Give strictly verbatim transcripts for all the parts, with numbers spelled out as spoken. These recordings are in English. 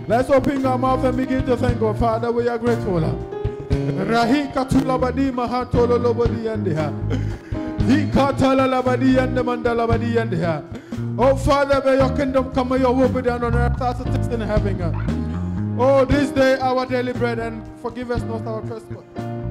Let's open our mouth and begin to thank God. Father, we are grateful. Rahi katula badi mahatolo lobodi yandeha. He katala labadi and the mandala badi yandeha. Oh Father, may your kingdom come, may your will be done on earth as it is in heaven. Oh, this day our daily bread, and forgive us not our trespasses.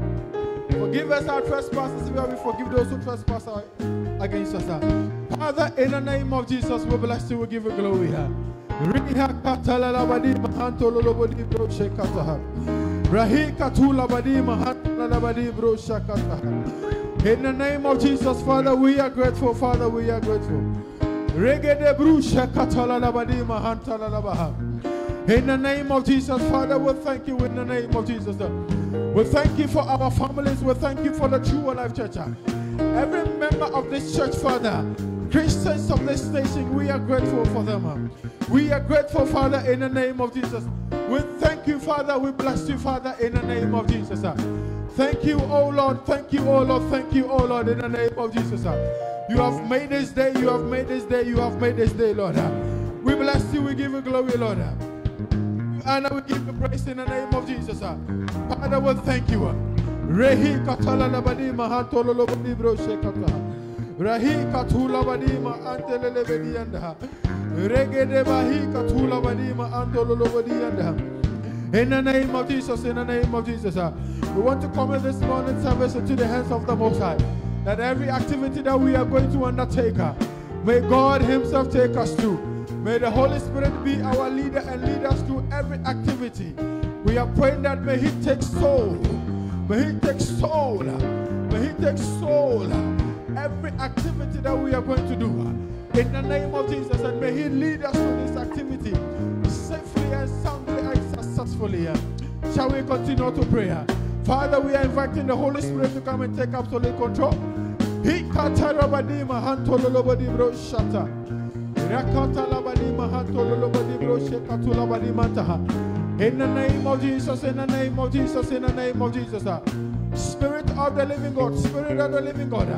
Forgive us our trespasses where we forgive those who trespass against us. Father, in the name of Jesus, we bless you, we give you glory. Riha katala labadi mahantolo lobodi bro shekataha. Rahi katula badi mahantala labadi bro shekataha. In the name of Jesus, Father, we are grateful. Father, we are grateful. Regede bro shekatala labadi mahantala labaha. In the name of Jesus, Father, we thank you. In the name of Jesus, we thank you for our families. We thank you for the True Life Church. Every member of this church, Father, Christians of this nation, we are grateful for them. We are grateful, Father, in the name of Jesus. We thank you, Father. We bless you, Father, in the name of Jesus. Thank you, oh Lord. Thank you, oh Lord. Thank you, oh Lord, in the name of Jesus. You have made this day. You have made this day. You have made this day, Lord. We bless you. We give you glory, Lord. And we give you praise in the name of Jesus. Father, we thank you. Rehi katala labadi mahantolo lobadi bro shekata. Rahi katula badi ma antele lebedi anda. Regede bahi katula badi ma antolo lobadi anda. In the name of Jesus, in the name of Jesus, we want to commit this morning service into the hands of the Most High. That every activity that we are going to undertake, may God Himself take us through. May the Holy Spirit be our leader and lead us through every activity. We are praying that may He take soul. May He take soul. May He take soul. Every activity that we are going to do. In the name of Jesus. And may He lead us through this activity safely and soundly and successfully. Shall we continue to pray? Father, we are inviting the Holy Spirit to come and take absolute control. He katarabadima hantolobadi bro shata. In the name of Jesus, in the name of Jesus, in the name of Jesus, Spirit of the living God, Spirit of the living God,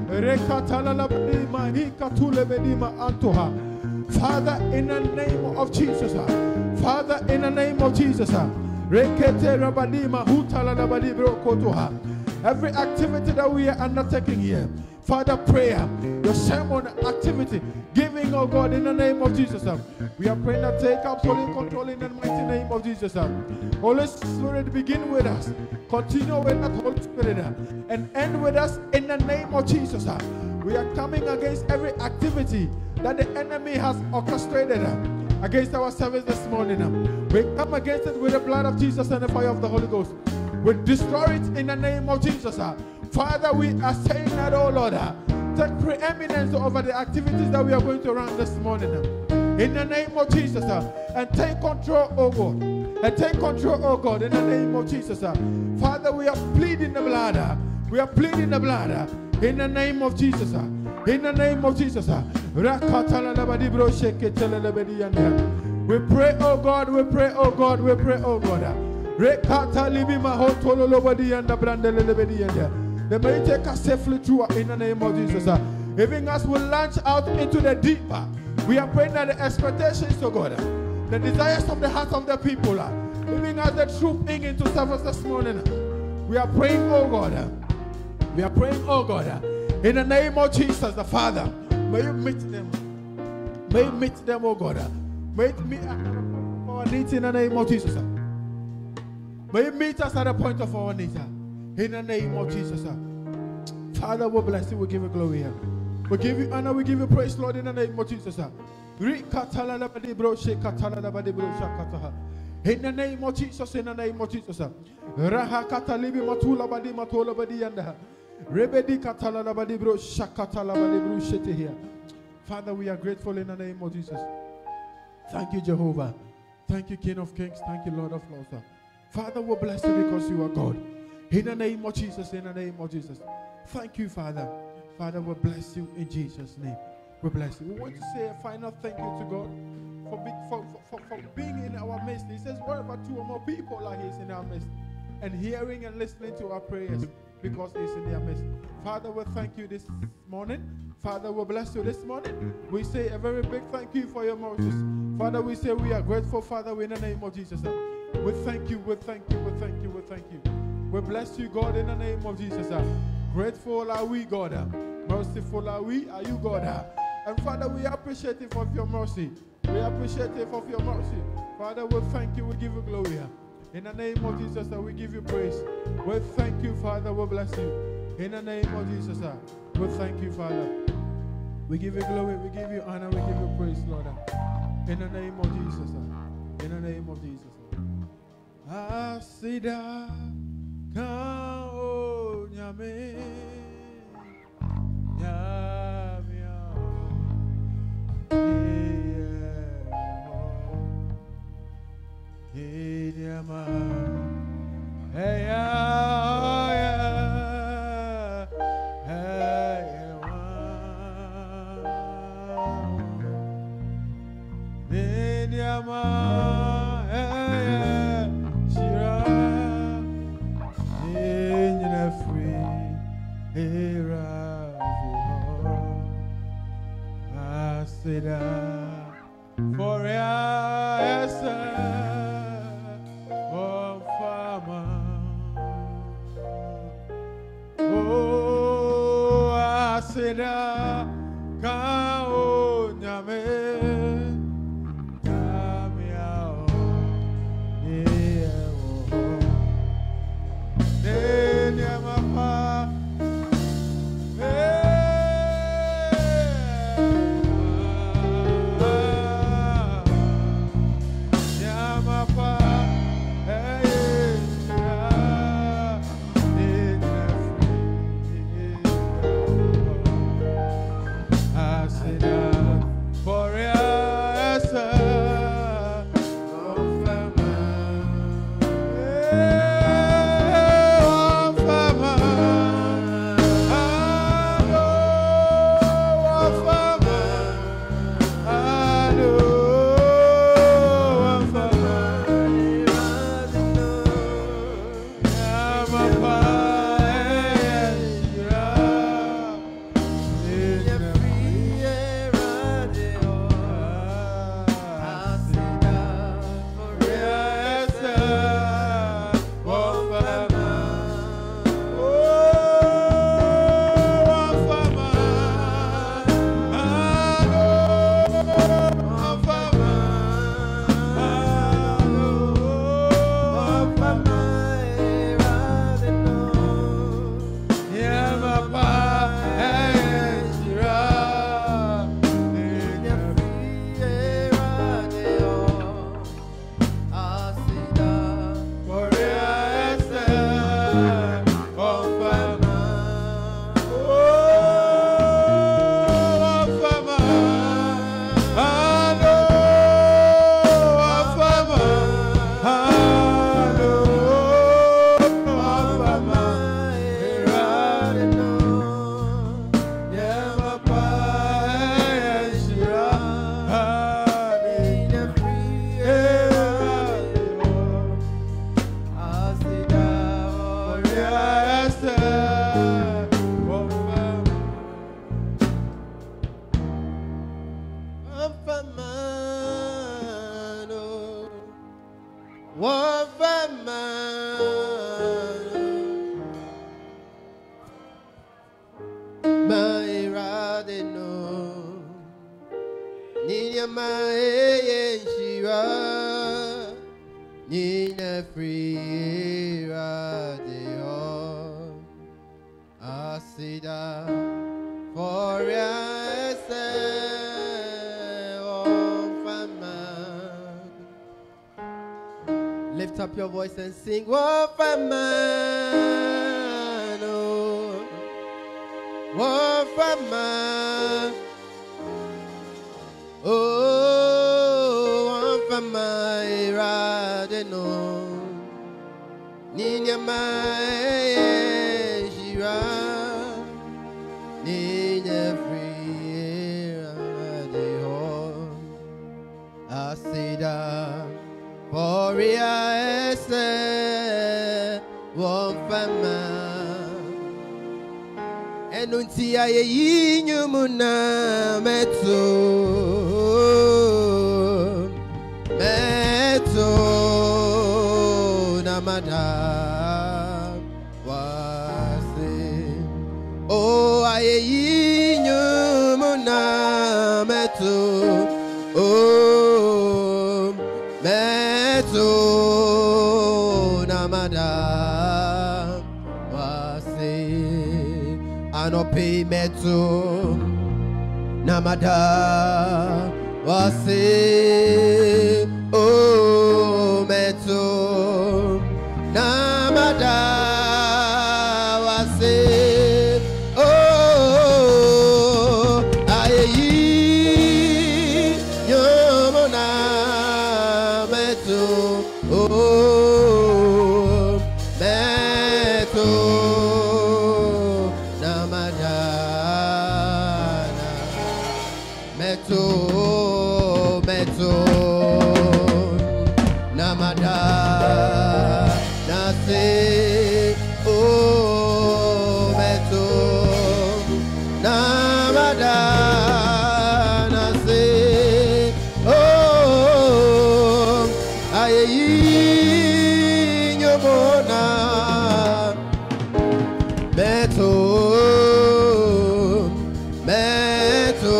Father, in the name of Jesus, Father, in the name of Jesus, every activity that we are undertaking here, Father, prayer, your sermon activity, giving, oh God, in the name of Jesus. We are praying that take absolute control in the mighty name of Jesus. Holy Spirit, begin with us. Continue with that, Holy Spirit, and end with us in the name of Jesus. We are coming against every activity that the enemy has orchestrated against our service this morning. We come against it with the blood of Jesus and the fire of the Holy Ghost. We destroy it in the name of Jesus. Father, we are saying that, oh Lord, take preeminence over the activities that we are going to run this morning. In the name of Jesus, and take control, oh God. And take control, oh God, in the name of Jesus. Father, we are pleading the blood. We are pleading the blood. In the name of Jesus. In the name of Jesus. We pray, oh God, we pray, oh God, we pray, oh God. They may take us safely through in the name of Jesus. Even as we launch out into the deep, we are praying that the expectations of God, the desires of the hearts of the people, even as they troop in into service this morning, we are praying, oh God, we are praying, oh God, in the name of Jesus, the Father, may you meet them, may you meet them, oh God, may you meet our needs in the name of Jesus. May you meet us at the point of our needs. In the name of Jesus. Father, we bless you. We give you glory. We give you honor. We give you praise, Lord, in the name of Jesus. In the name of Jesus. In the name of Jesus. Father, we are grateful in the name of Jesus. Thank you, Jehovah. Thank you, King of Kings. Thank you, Lord of Lords. Father, we bless you because you are God. In the name of Jesus, in the name of Jesus. Thank you, Father. Father, we bless you in Jesus' name. We bless you. We want to say a final thank you to God for, be, for, for, for being in our midst. He says, wherever two or more people are, He's in our midst. And hearing and listening to our prayers. because He's in their midst. Father, we thank you this morning. Father, we bless you this morning. We say a very big thank you for your mercies. Father, we say we are grateful, Father, in the name of Jesus. We thank you, we thank you, we thank you, we thank you. We bless you, God, in the name of Jesus. Grateful are we, God. Merciful are we, are you, God. And Father, we appreciate it of your mercy. We appreciate it of your mercy. Father, we thank you, we give you glory. In the name of Jesus, we give you praise. We thank you, Father, we bless you. In the name of Jesus, we thank you, Father. We give you glory, we give you honor, we give you praise, Lord. In the name of Jesus. In the name of Jesus. Asida ka o nyame nyame ye yama hey ya hey ya yama for yes, oh farmer, oh I said, ka o nyame, nyame o, yeah oh, ne nyama pa. Lift up your voice and sing, what a man, oh, what a man, oh, what a man, radeno, ninya mai, jira, ninya free, radeo, asida. Gloria ese one fama Enunti aye yinyumuna meto meto namada wase oh aye yinyumuna meto oh meto namada anope meto namada wase oh meto namada wase oh ayi yomona meto oh meto meto meto namada nase oh meto namada nase oh ayi nyomona meto meto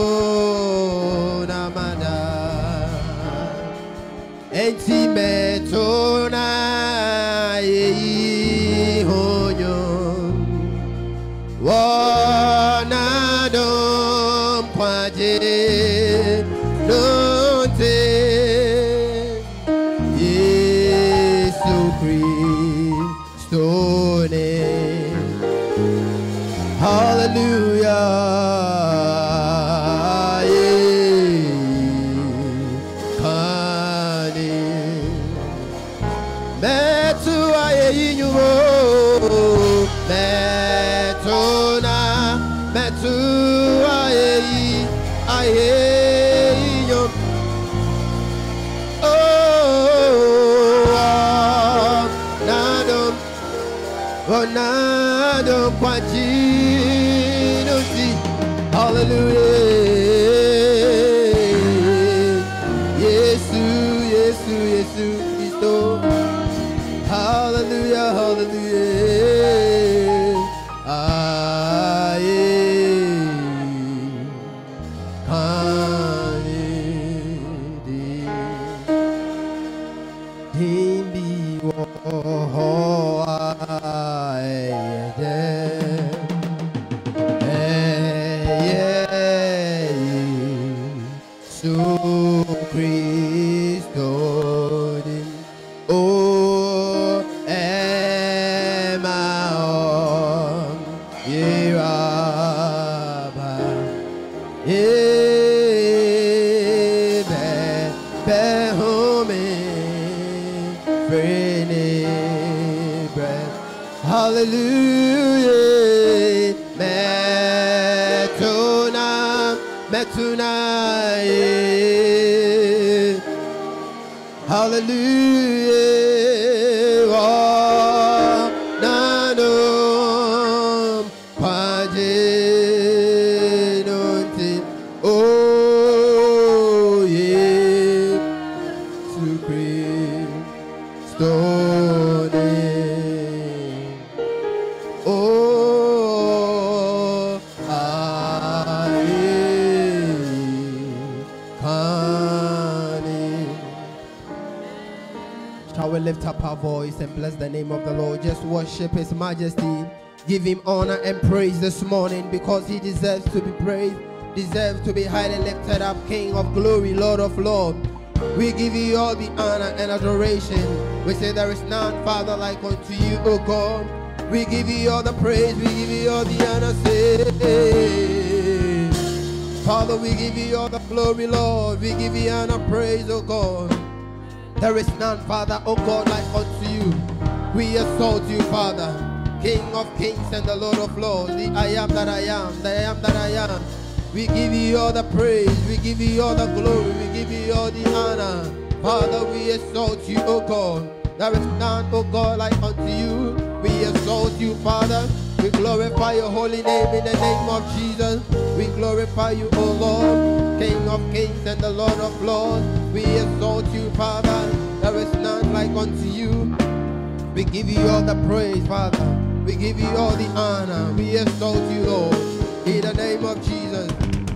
enti metona ye honyo wana dom kwaje note Yesu Kristo ne hallelujah metu aye yinyumo metuna metu aye aye yinyum oh nadom oh nadom kwajino si hallelujah Yesu Yesu Yesu Kristo hallelujah, hallelujah. Aye, Kanidi, Himbi wo aye, so Christo. Oh, Emma, Yeraba, Ebe, Behome, Frene, hallelujah, Metuna, Metuna, hallelujah, oh, nanum, pajenunti, oh, yeah, to Christo name, oh, I Shall we lift up our voice and bless the name of the Lord? Just worship His Majesty. Give Him honor and praise this morning because He deserves to be praised, deserves to be highly lifted up, King of glory, Lord of lords. We give You all the honor and adoration. We say there is none, Father, like unto You, O God. We give You all the praise, we give You all the honor. Say, Father, we give You all the glory, Lord. We give You honor, praise, O God. There is none, Father, O God, like unto You. We exalt You, Father, King of kings and the Lord of lords, the I am that I am, the I am that I am. We give You all the praise, we give You all the glory, we give You all the honor. Father, we exalt You, O God. There is none, O God, like unto You. We exalt You, Father. We glorify your holy name in the name of Jesus. We glorify you, O Lord, King of kings and the Lord of lords. We exalt you, Father. There is none like unto you. We give you all the praise, Father. We give you all the honor. We exalt you, Lord, in the name of Jesus.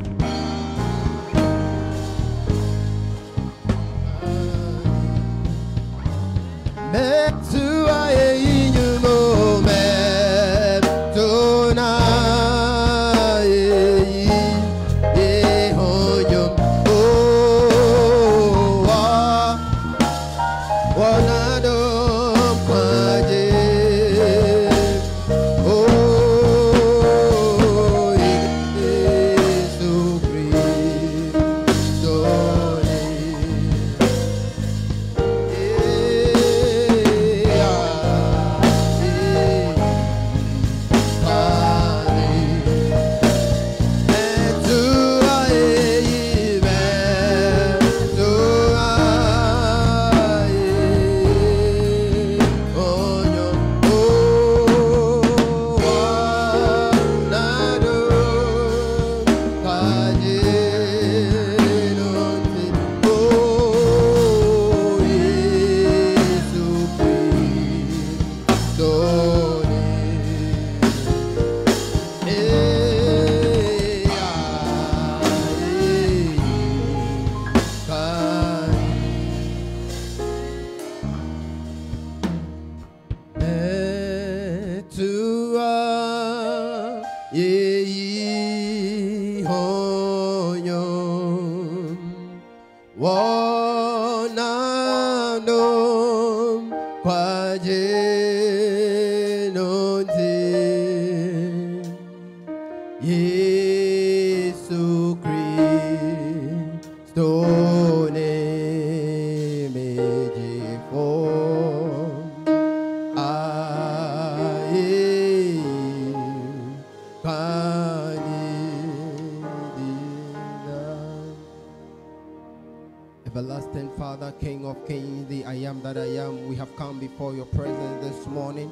Everlasting Father, King of kings, the I am that I am, we have come before your presence this morning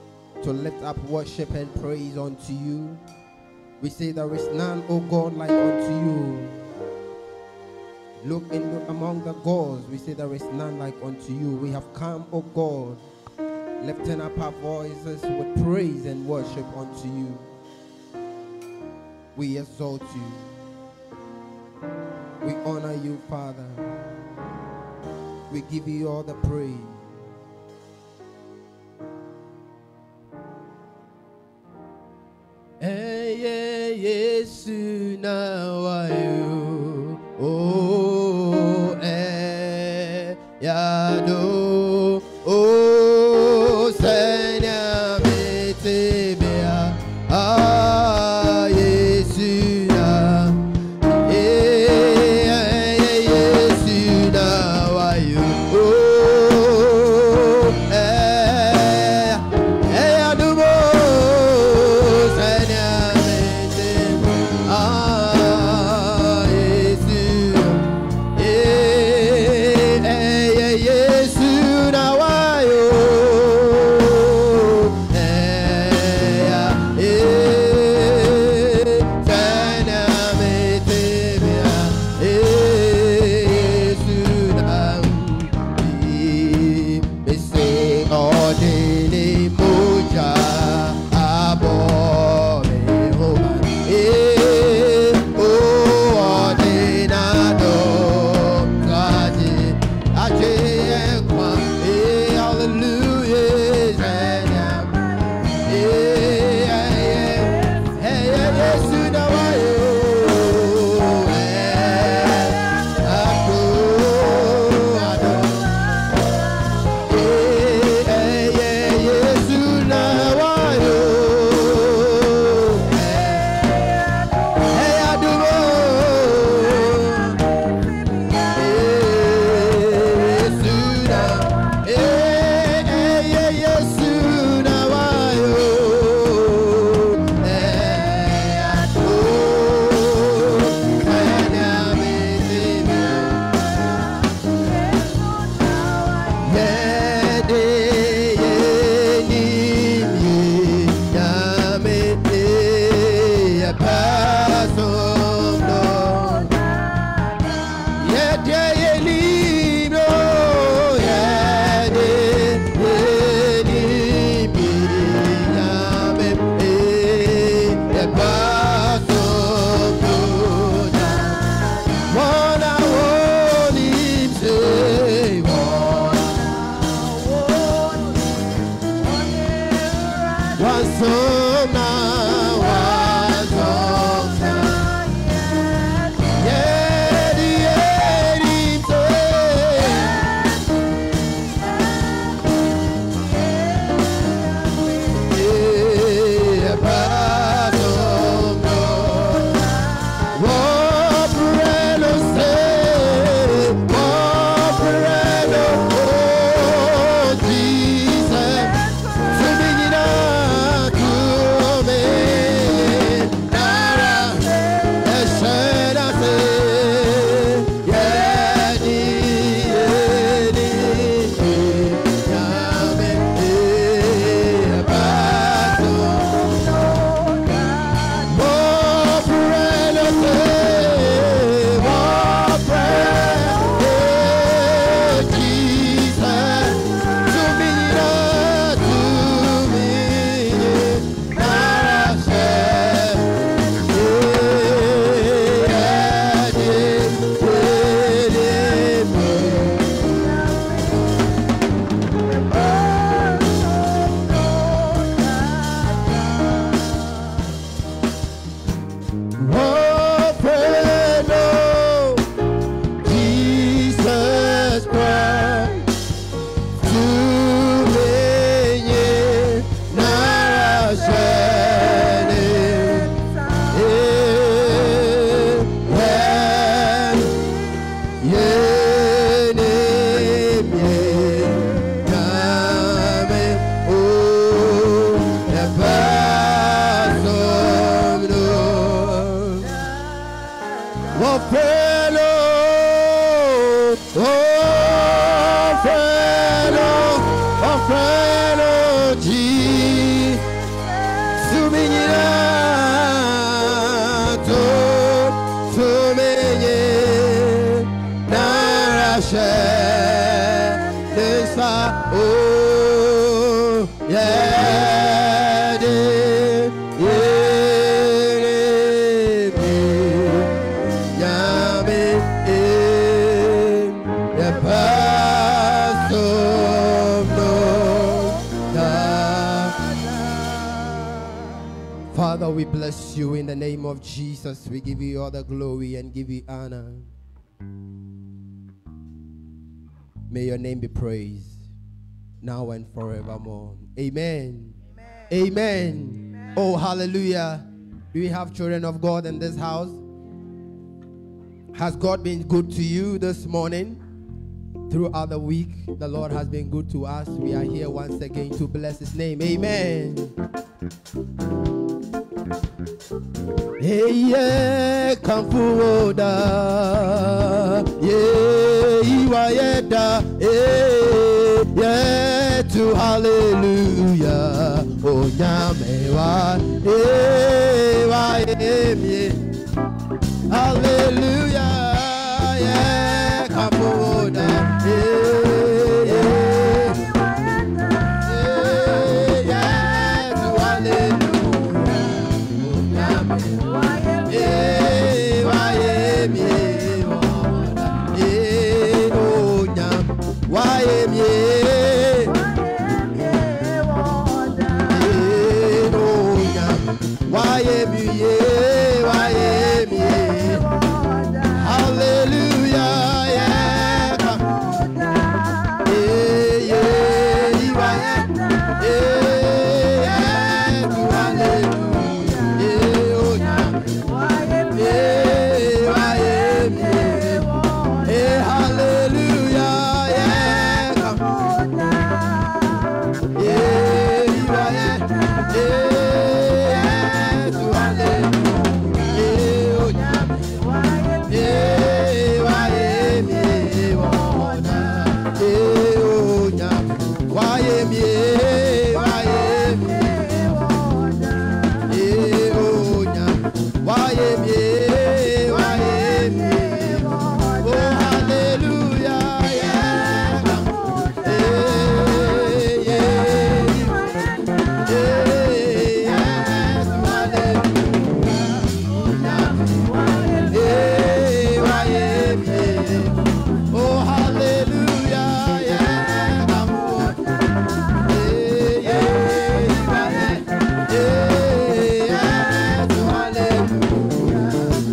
to lift up worship and praise unto you. We say there is none, O God, like unto you. Look in the, among the gods, we say there is none like unto you. We have come, O God, lifting up our voices with praise and worship unto you. We exalt you. We honor you, Father. We give you all the praise. Hey, yeah, yes, now I you. Oh, eh, ya do. Oh, Sanya metebea. Ah, yes, now. Now I Oh, yeah, de, yeah, Yame, the past of no. Father, we bless you in the name of Jesus. We give you all the glory and give you honor. May your name be praised now and forevermore. Amen. Amen. Amen. Amen. Oh, hallelujah. Do we have children of God in this house? Has God been good to you this morning? Throughout the week, the Lord has been good to us. We are here once again to bless his name. Amen. Hey, yeah, come forward. Yeah, you are yeah, yeah, to hallelujah. Oh, Yamewa, yeah, why, yeah, hallelujah. Yeah, come forward. Yeah, yeah, yeah, to hallelujah. Yeah, why, yeah, oh, Yam, why, yeah, oh, Yam, why, yeah, why, hallelujah, yeah, yeah, yeah, yeah, yeah, to hallelujah, yeah, oh, Yam, yeah, why, yeah, hallelujah, yeah, come on, yeah, yeah, yeah, to hallelujah, yeah, oh, Yam, yeah, why, yeah, oh, Yam, why, yeah, why, yeah, oh, Yam, why, yeah, why, oh, hallelujah, yeah, yeah, yeah, yeah, hallelujah, oh, hallelujah, yeah, come on, yeah, yeah, yeah, to hallelujah,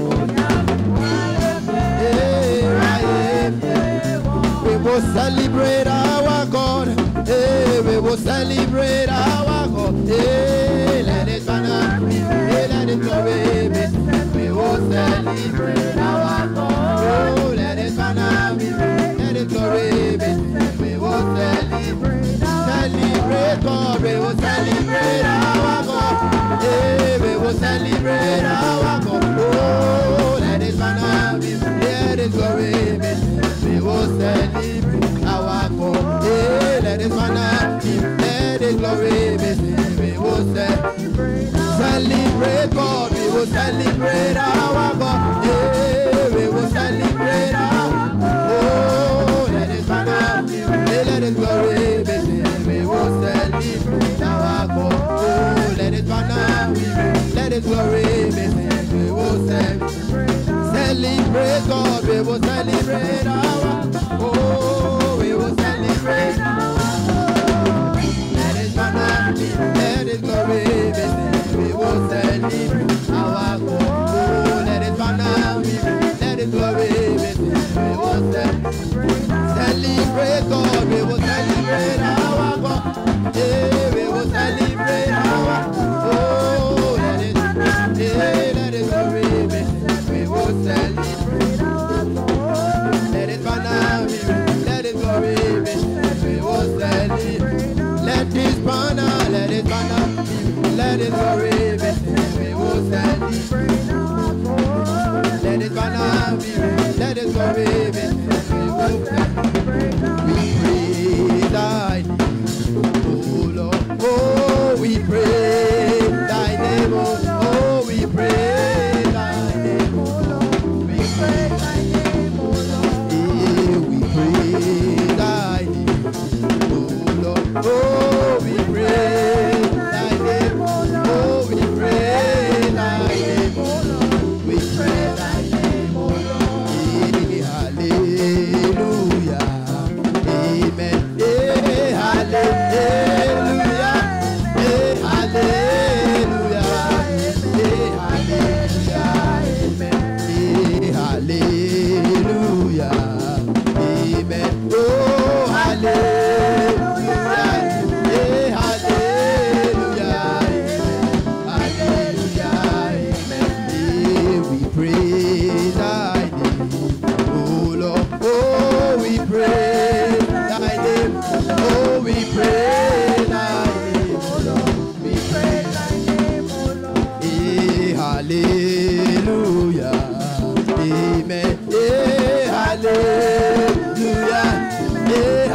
we will celebrate our God. Hey, we will celebrate our God. Hey, let it burn up. Hey, let it glory. We will celebrate our God. Oh, let it burn up. Let it glory. We will celebrate. Celebrate God. We will celebrate our God. Hey, we will celebrate our God. Oh, let it burn up. Let it glory. We will celebrate our God. Hey, let it burn up. Let it glory. We will celebrate. Celebrate God. We will celebrate our God. Hey, we will celebrate our God. Oh, let it burn up. Hey, let it glory. We will celebrate our God. Oh, let it burn up. Let it glory. We will celebrate. Celebrate God, we will celebrate our. Oh, we will celebrate our. Let it burn up, let it glory, we will celebrate our. Oh, let it burn up, let it glory, we will celebrate. Celebrate God, we will celebrate our God. Yeah, we will celebrate our. Oh, let it, yeah, let it glory, we will celebrate our God. Let it burn out, let it glory, we will celebrate. Let this burn out, let it burn out, let it glory, we will celebrate our God. Let it burn out, let it glory, we will celebrate. We praise thy name, oh Lord, oh we praise thy name, oh we praise thy name, oh Lord. We praise thy name, oh Lord. Yeah, we praise thy name, oh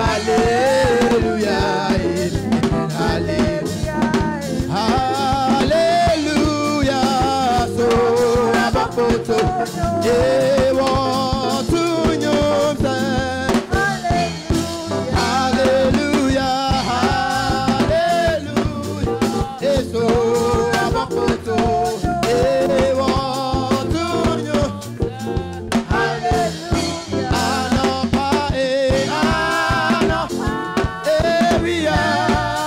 Hallelujah. Hallelujah. So abapoto. Yeah, what to you say? Hallelujah. Hallelujah. Yeah, so abapoto. Yeah, what to you? Hallelujah. Anapa, eh, anapa, eh, we are.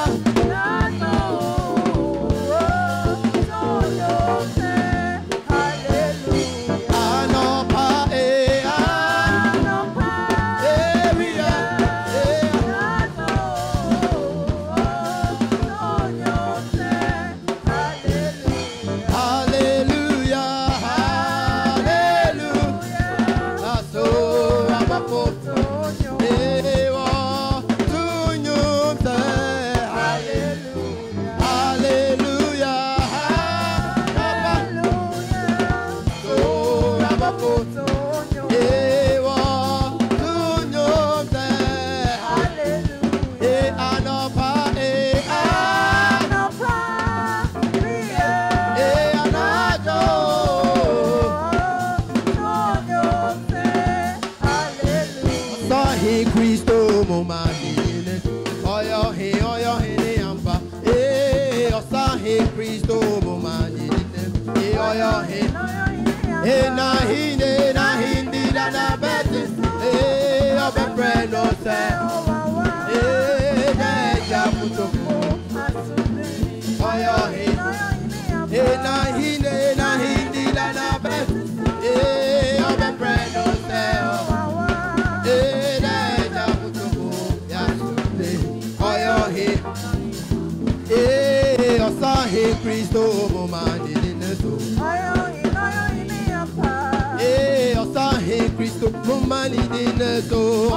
Cristo mumani dineso. Eh, osahe Cristo mumani dineso.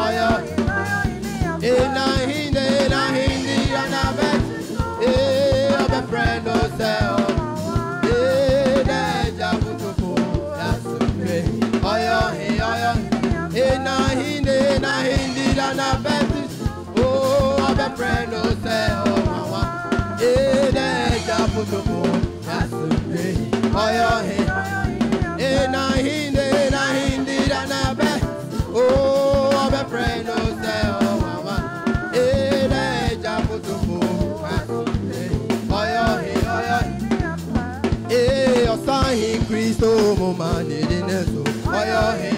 Eh, na hinde na hindi anabet. Eh, obe friend oseo. Eh, na jabutupo yasumbe. Oyo he oyo. Eh, na hinde na hindi anabet. Oh, obe friend oseo. Eh, na jabutupo yasumbe. Oyo he. Eh, na hinde na hindi anabet. Oh, obe friend oseo. Eh, na jabutupo yasumbe. Oyo he oyo. Eh, osahi Cristo mumani dineso. Oyo he.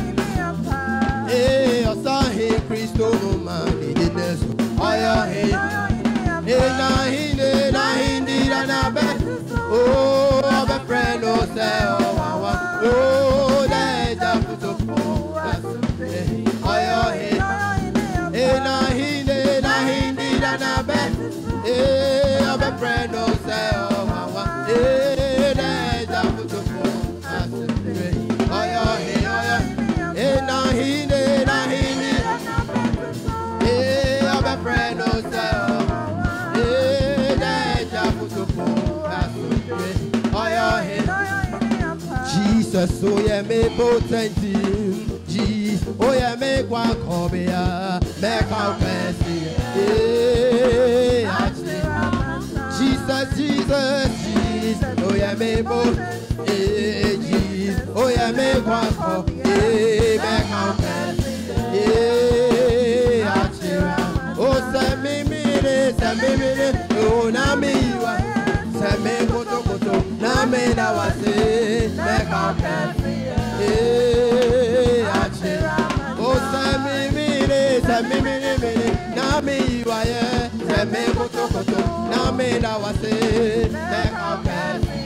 Eh, osahi Cristo mumani dineso. Oyo he. Eh, na hindi na hindi na be. Oh, obe friend oseo wawa. Oh, na jabutupo yasumbe. Oyo he. Eh, na hindi na hindi na be. Eh, obe friend oseo wawa. Eh, na jabutupo yasumbe. Oyo he oyo. Eh, na hindi na hindi. Eh, obe friend oseo. Eh, na jabutupo yasumbe. Oyo he. Jesus, oh yeah, me potency. Jesus, oh yeah, me kwa kobia, me kwa pesi. Yeah, Jesus, Jesus, Jesus, oh yeah, me potency. Yeah, Jesus, oh yeah, me kwa kobia, me kwa pesi. Yeah, oh send me me, send me me, oh na me wa, send me koto koto, na me na wase, me kwa pesi. Yeah, oh send me me, send me me me, na me wa ye, send me koto koto, na me na wase, me kwa pesi.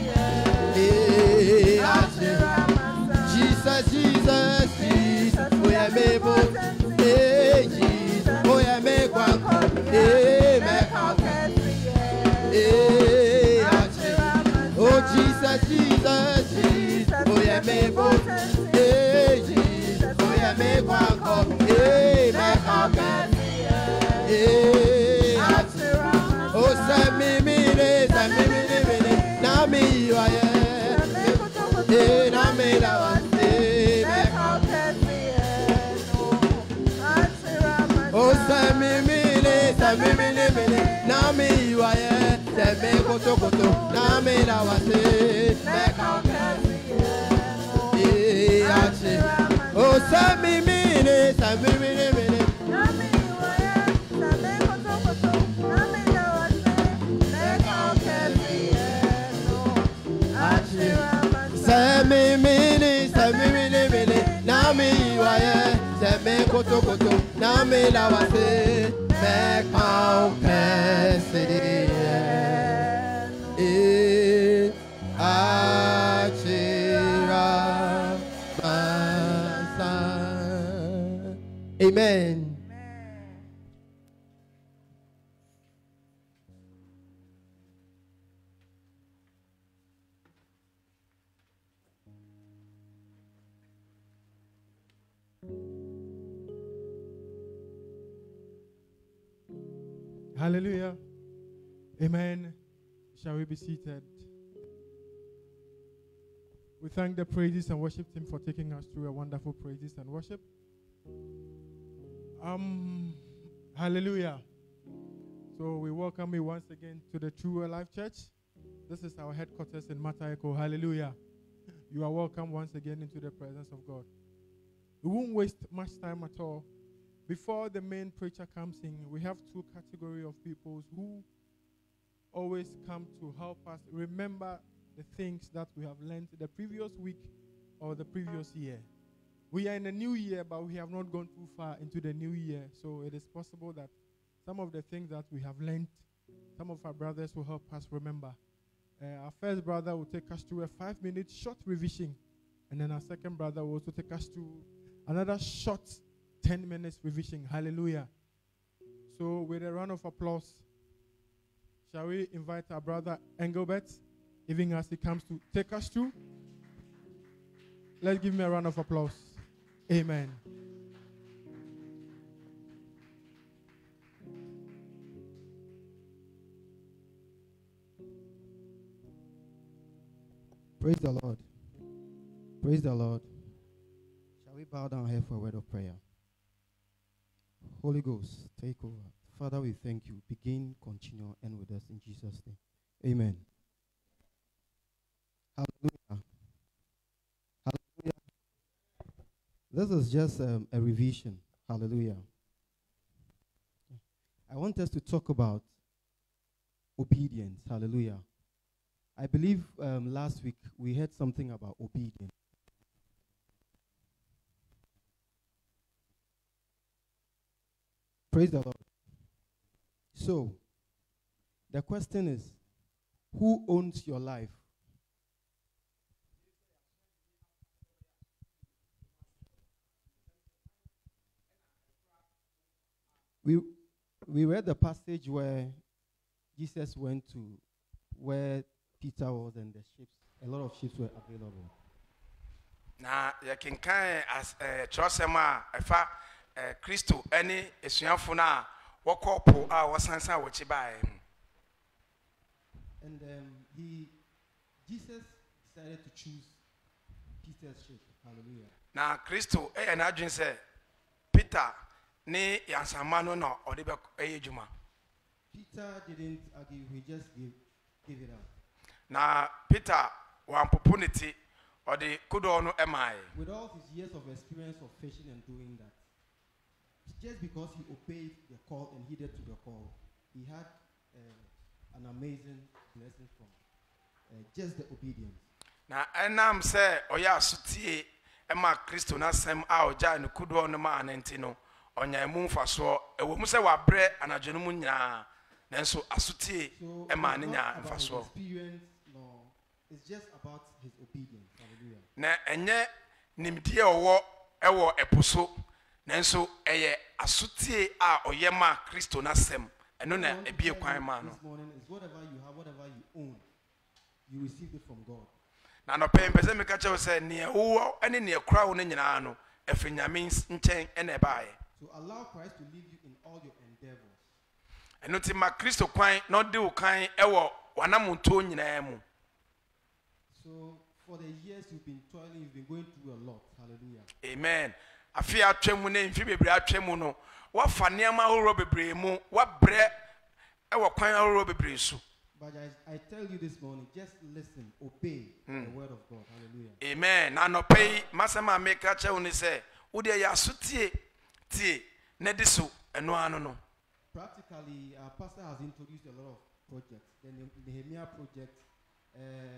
Yeah, Jesus, Jesus, Jesus, oh yeah, me bo, yeah, Jesus, oh yeah, me kwa kwa, yeah, me kwa pesi. Yeah, oh Jesus, Jesus, Jesus, oh yeah, me bo, yeah, Jesus, oh yeah, me kwa kwa, yeah, me kwa pesi. Yeah, oh send me me, me mini, se me mini mini. Na me iwaye, se me koto koto. Na me na wase, me kankesi. Eh, achi. Oh, se me mini, se me mini mini. Na me iwaye, se me koto koto. Na me na wase, me kankesi. Achi. Se me mini, se me mini mini. Na me iwaye, se me koto koto. Na me na wase, me kankesi. Eh, achira masa. Amen. Hallelujah. Amen. Shall we be seated? We thank the praises and worship team for taking us through a wonderful praises and worship. Um, hallelujah. So we welcome you once again to the True Life Church. This is our headquarters in Matayako. Hallelujah. You are welcome once again into the presence of God. We won't waste much time at all. Before the main preacher comes in, we have two categories of people who always come to help us remember the things that we have learned the previous week or the previous year. We are in a new year, but we have not gone too far into the new year, so it is possible that some of the things that we have learned, some of our brothers will help us remember. Uh, our first brother will take us through a five-minute short revision, and then our second brother will also take us through another short ten minutes revision. Hallelujah. So with a round of applause, shall we invite our brother Engelbert, even as he comes to take us through? Let's give him a round of applause. Amen. Praise the Lord. Praise the Lord. Shall we bow down here for a word of prayer? Holy Ghost, take over. Father, we thank you. Begin, continue, end with us in Jesus' name. Amen. Hallelujah. Hallelujah. This is just um, a revision. Hallelujah. I want us to talk about obedience. Hallelujah. I believe um, last week we heard something about obedience. Praise the Lord. So, the question is, who owns your life? We we read the passage where Jesus went to where Peter was and the ships, a lot of ships were available. Na ya kinkan as trosema efa Christo any esuafo na wokopo a wasansan wochi bae. And um, he Jesus decided to choose Peter's ship. Hallelujah. Na Christo e na adwin se Peter ni yansamano no odebe eyejuma. Peter didn't argue, he just gave gave it up. Na Peter wampopuniti odi kudo no emai. With all his years of experience of fishing and doing that, just because he obeyed the call and heeded to the call, he had uh, an amazing blessing from uh, just the obedience. Na enam se oya sutie ema Kristo na sem a oja ne kudo no ma anenti no onya mu mfaso ewo mu se wabre anadwenu mu nyina nanso asutie ema ne nya mfaso. Experience no, it's just about his obedience. Hallelujah. Na enye nimdie owo ewo epuso nanso eye asutie a oyema Kristo na sem eno na ebie kwan ma no. This morning is whatever you have, whatever you own, you received it from God. Na no pem pese me ka che se ne wo ene ne kura wo ne nyina no efinyame nchen ene baaye. To allow Christ to lead you in all your endeavors. Eno ti ma Kristo kwan no de wo kan ewo wanamonto nyina mu. So for the years you've been toiling, you've been going through a lot. Hallelujah. Amen. Afia atwemu ne mfi bebre atwemu no wafa nneɛma ahorow bebree mu wabrɛ ɛwɔ kwan ahorow bebree so. But I, I tell you this morning, just listen, obey the word of God. Hallelujah. Amen. Na no pay masama meka che uni say wo de ya so tie tie na di so eno ano no. Practically, our pastor has introduced a lot of projects. The Nehemiah project, uh,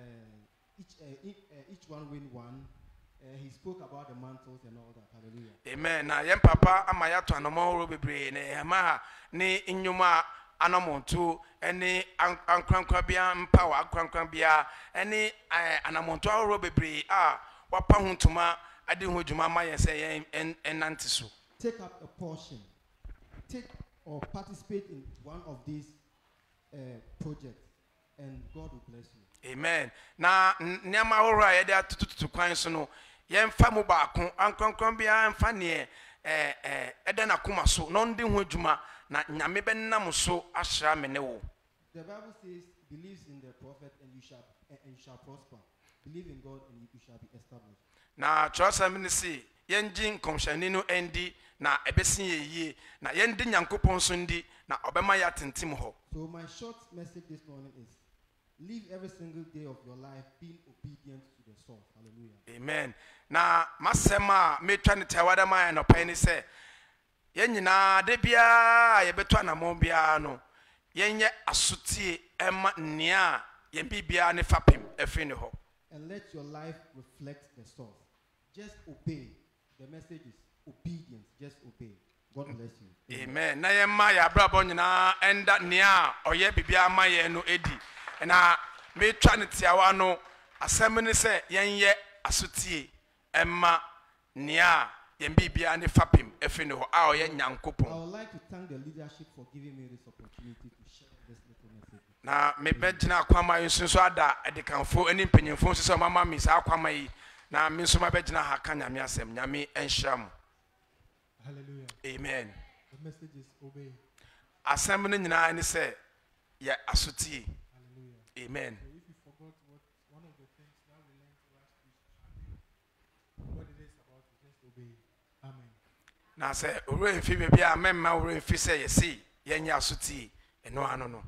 each uh, each, uh, each one win one. Uh, he spoke about the mantles and all that. Hallelujah. Amen. Na yem papa amaya to anomo horo bebree na Nehemiah ni nyuma anamonto ene ankrankra bia mpa wa ankrankra bia ene anamonto ahoro bebree a wapa huntuma ade ho dwuma ma yen se yen enante so. Take up a portion. Take or participate in one of these uh, projects and God will bless you. Amen. Na nyama ahoro a yede atututu kwan so no yen fa mu ba ko ankrankra bia mfa ne eh eh ede na koma so no ndi ho dwuma na nyame benam so ahra me ne wo. The Bible says, believes in the prophet and you shall and you shall prosper. Believe in God and you shall be established. Na trosam ni si yenji nkomhwani no endi na ebesin yeye na yendi nyankopon so ndi na obema ya tentim ho. So my short message this morning is live every single day of your life being obedient to the source. Hallelujah. Amen. Na masema me twa ne tawada man no pai ni se yen nyina de bia ye beto anamon bia no yenye asutie ema nia yen bibia ne fapem efi ne ho. And let your life reflect the source. Just obey. The message is obedience. Just obey. God bless you. Amen. Na yemma ya brabo nyina enda nia oye bibia ma ye no edi. Na me twa ne tiawa no asem ne se yenye asutie ema nia yen bibia ne fapem efi ne ho a oye nyankopon. I would like to thank the leadership for giving me this opportunity to share this little message. Na me begina kwama yinso ada edikanfo ani mpanyimfo so mama mi sa kwama yi na me nso ma begina ha ka nyame asem nyame enhyiam. Hallelujah. Amen. The message is obey. Asem no nyina ni se ye asutie. Hallelujah. Amen. So if you forgot what one of the things that we learned last week, what it is about, just obey. Amen. Na se ore mfi be bia memma ore mfi se ye si ye nya asutie eno ano no.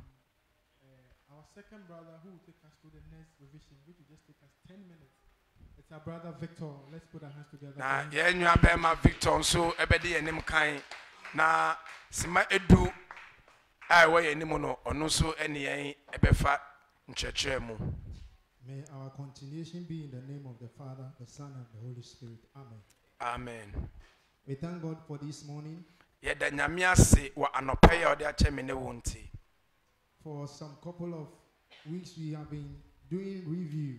Our second brother who will take us to the next revision, which will just take us ten minutes. It's our brother Victor. Let's put our hands together. Na ye nwa be ma Victor so ebedi enim kan na sima edu ai wo ye enim no ono so ene yen ebefa nchechre mu. May our continuation be in the name of the Father, the Son, and the Holy Spirit. Amen. Amen. We thank God for this morning. Ye da nyame ase wa anopa ye ode ache me ne wonti. For some couple of weeks we have been doing review.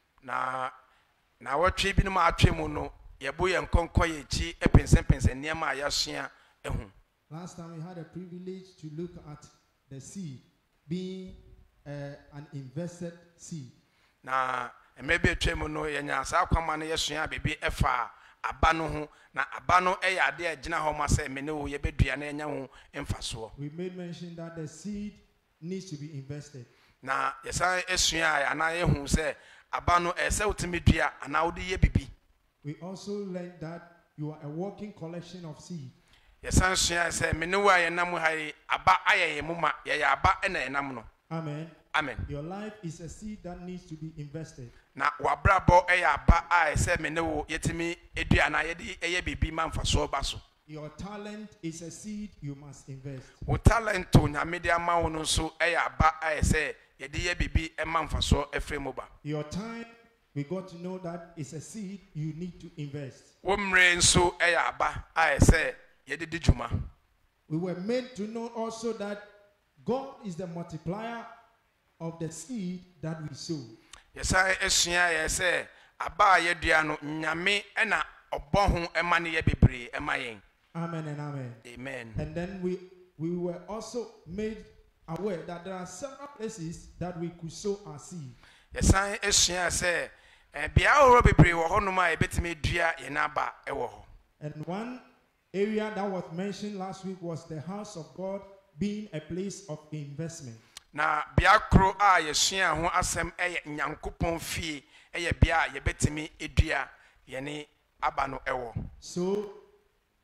Na na watwe bi no ma atwe mu no ye bo ye nkonko ye chi epensen pensen niam a yasua ehu. Last time we had a privilege to look at the seed being uh, an invested seed. Na emebe atwe mu no ye nya sa kwama no yasua bebi efa aba no ho na aba no e ya de agina ho ma se me ne wo ye bedua na enya ho emfaso. We made mention that the seed needs to be invested. Na yesa esua ya na ye hu se aba no ese utimi dua ana wo de ye bibi. We also learned that you are a walking collection of seed. Yesa esua se me ne wo aye nam hai aba aye mu ma ye ya aba e na enam no. Amen. Amen. Your life is a seed that needs to be invested. Na wabrabo e ya aba a ese me ne wo yetimi edua na ye de eye bibi ma mfaso ba so. Your talent is a seed you must invest. Wo talent to nyame de ama wo no so e ya aba a ese ye de ye bibi e ma mfaso efremu ba. Your time, we got to know that it's a seed you need to invest. Wo mre nso e ya aba a ese ye de di djuma. We were made to know also that God is the multiplier of the seed that we sow. Yesa esua ye se aba ye dua no nyame e na obo ho e ma ne ye bebre e ma yen. Amen and amen. Amen. And then we we were also made aware that there are several places that we could sow our seed. Yesa esua se e bia oro bebre wo ho no ma e betime dua ye na aba e wo ho. And one area that was mentioned last week was the house of God being a place of investment. Na bia kro a yesua ho asem e nyankopon fie e ye bia ye betime edua ye ne aba no e wo. So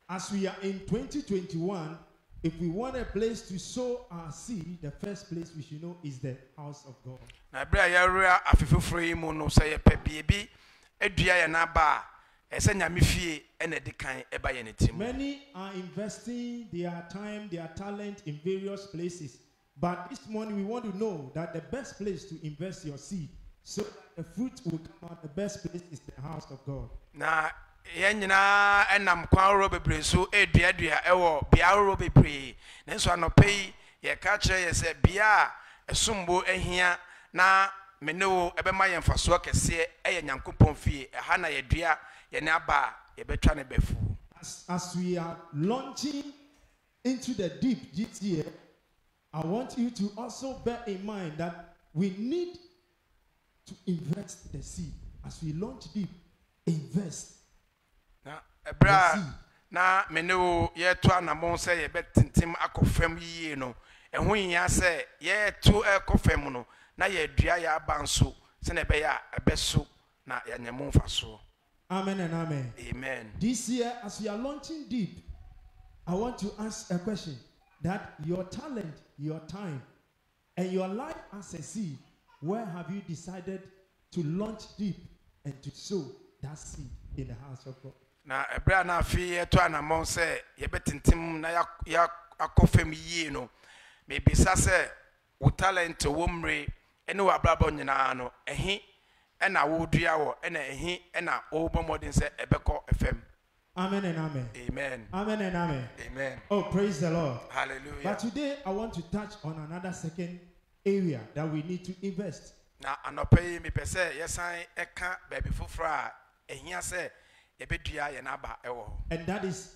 as we are in twenty twenty-one, if we want a place to sow our seed, the first place we should know is the house of God. Na bra ya ria afefoforo yi mu no say ye pebie bi adua ye na ba ese nyame fie ene de kan eba ye ne tim. Many are investing their time, their talent in various places. But this morning we want to know that the best place to invest your seed so that the fruit will come out, the best place is the house of God. Na ye nyina enam kwan ro bebre so edua dua ewo bia ro bebre nenso anopai ye ka kire ye se bia esumbo ehia na menewo ebema ye mfaso kese eye nyankopon fie eha na ye dua ye ne aba ye betwa ne befu. As, as we are launching into the deep this year, I want you to also bear in mind that we need to invest the seed. As we launch deep, invest. Na ebra na menewo ye to anamon se ye betintim akofam yiye no eho yin se ye to ekofam no na ye dua ya abanso se na be ya ebeso na ya nyemo mfaso. Amen and amen. Amen. This year, as we are launching deep, I want to ask a question that your talent, your time, and your life as a seed, where have you decided to launch deep and to sow that seed in the house of God? Na ebra na afi to anamon se ye betintim na ya ya akofam yiye no me bisa se wo talent wo mre ene wa brabo nyina no ehi ena wo dua wo ena ehi ena wo bomodin se ebeko fm. Amen and amen. Amen. Amen and amen. Amen. Oh, praise the Lord. Hallelujah. But today I want to touch on another second area that we need to invest. Na anopai mi pese yesan eka baby fufra ehia se yebedua ye na ba ewo. And that is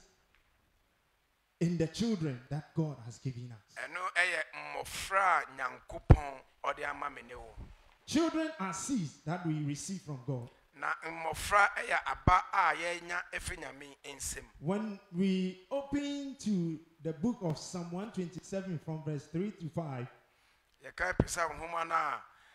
in the children that God has given us. Eno eye mmofra nyankopon ode ama menewo. Children are seeds that we receive from God. Na mmofra eye aba a ye nya efinyame ensem. When we open to the book of Psalm one twenty-seven from verse three to five, Ye kai pesa nhoma na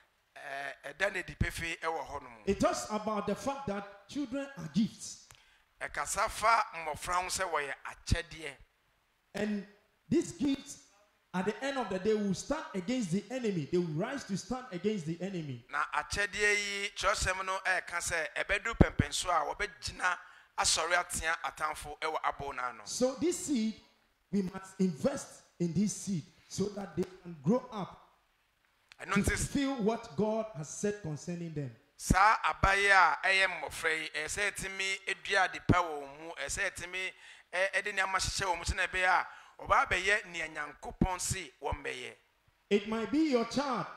eh edane dipefe ewo honom. it talks about the fact that children are gifts. E kasafa mmofra ho se wo ye akyede. And these gifts, at the end of the day, will stand against the enemy. They will rise to stand against the enemy. Na akyede yi chosem no e ka se ebedu pempenso a wobegina asori atia atamfo ewo abona no. So this seed, we must invest in this seed so that they can grow up I to fulfill what God has said concerning them. Sa abaye a eye mmofra yi ese etimi edua de pa wo mu ese etimi ede ne amahye wo mu se na be a oba beye ne nyankopon si wo mbeye. It might be your child.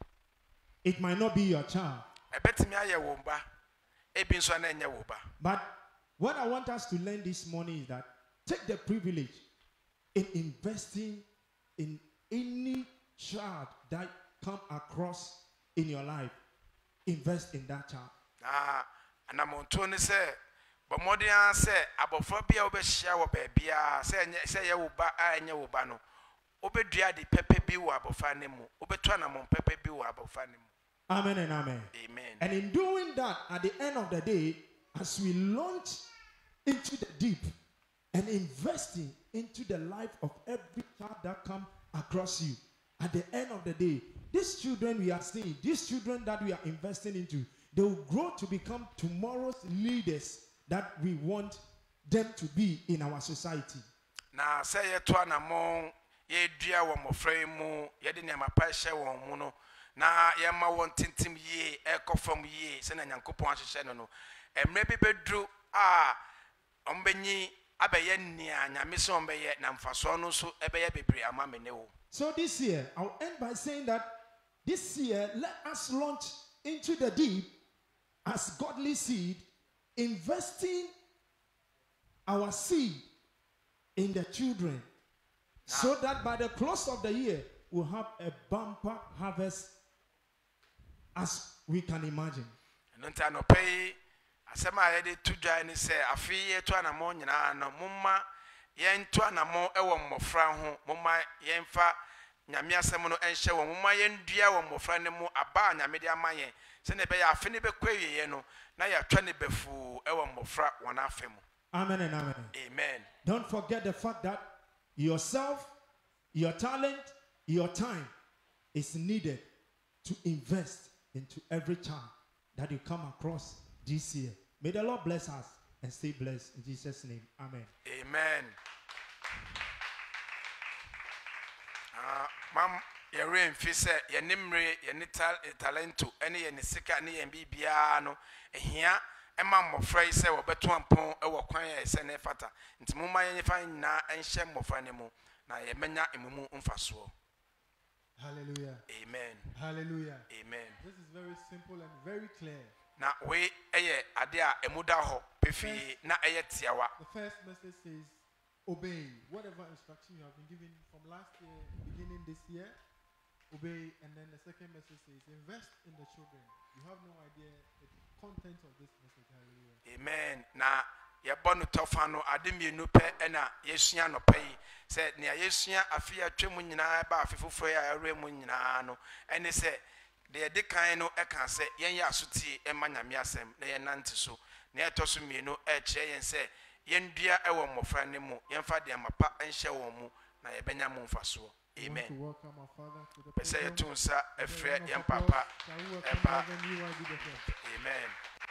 It might not be your child. Ebetimi aye wo ba. Ebi nso na enye wo ba. But what I want us to learn this morning is that take the privilege in investing in any child that come across in your life. Invest in that child. Ah, anamonto ni se bomodian se abofra bia obehia wo ba bia se enye se ye wo ba a enye wo ba no obedua di pepe bi wo abofra ne mu obetu anamon pepe bi wo abofra ne mu. Amen and amen. Amen. And in doing that, at the end of the day, as we launch into the deep and investing into the life of every child that come across you, at the end of the day, these children we are seeing, these children that we are investing into, they will grow to become tomorrow's leaders that we want them to be in our society. Na se ye to anamon ye dua wo mofra mu ye de ne mapa hye wo mu no na ye ma won tintim ye ekofam ye se na nyankopon ahye no no emre bi bedru a ombenyi abeye nia nyame se ombeye na mfaso no so ebeye bebre ama menewo. So this year, I'll end by saying that this year, let us launch into the deep as godly seed, investing our seed in the children, so that by the close of the year, we'll have a bumper harvest as we can imagine. Nonta no pay asema ye de tudwa ni se afi ye to anamo nyina no mumma yen to anamo ewo mmofra ho mumma yen fa nyame asem no enhye wo mumma yen dua wo mmofra ne mu aba nyame de amaye se ne be ya afi ne be kwaye no na ya twa ne befu ewo mmofra wona afemu. Amen and amen. Amen. Don't forget the fact that yourself, your talent, your time is needed to invest into every child that you come across this year. May the Lord bless us and stay blessed in Jesus' name. Amen. Amen. Uh, Mam, your rain fisse, your nimre, your nital talento, any and the sika, any and bibiano, and here, a mamma phrase say, or better one pon, or quire, send a fata, into Mumma and find na and shem of animal, na ye mena imumu umfaswo. Hallelujah. Amen. Hallelujah. Amen. This is very simple and very clear. Na we eye adea emuda ho pefi na eye tiawa. The first message says, obey whatever instruction you have been given from last year, beginning this year. Obey. And then the second message says, invest in the children. You have no idea the content of this message. Hallelujah. Amen. Na ye bonu tofano ademi nu pe na yesua no pe se ne yesua afia twemu nyina ba afefofo ya awe mu nyina no ene se de de kan no e kan se yen ya asoti e manyame asem na ye nante so na etoso mienu e kire yen se yen dua e wo mofra ne mu yen fa de mapa enhye wo mu na ye benya mu mfaso. Amen. To welcome our father to the Pese ye program. tunsa efre Round of yen applause. papa Shall we welcome Eba. Reverend U Y B the first? Amen.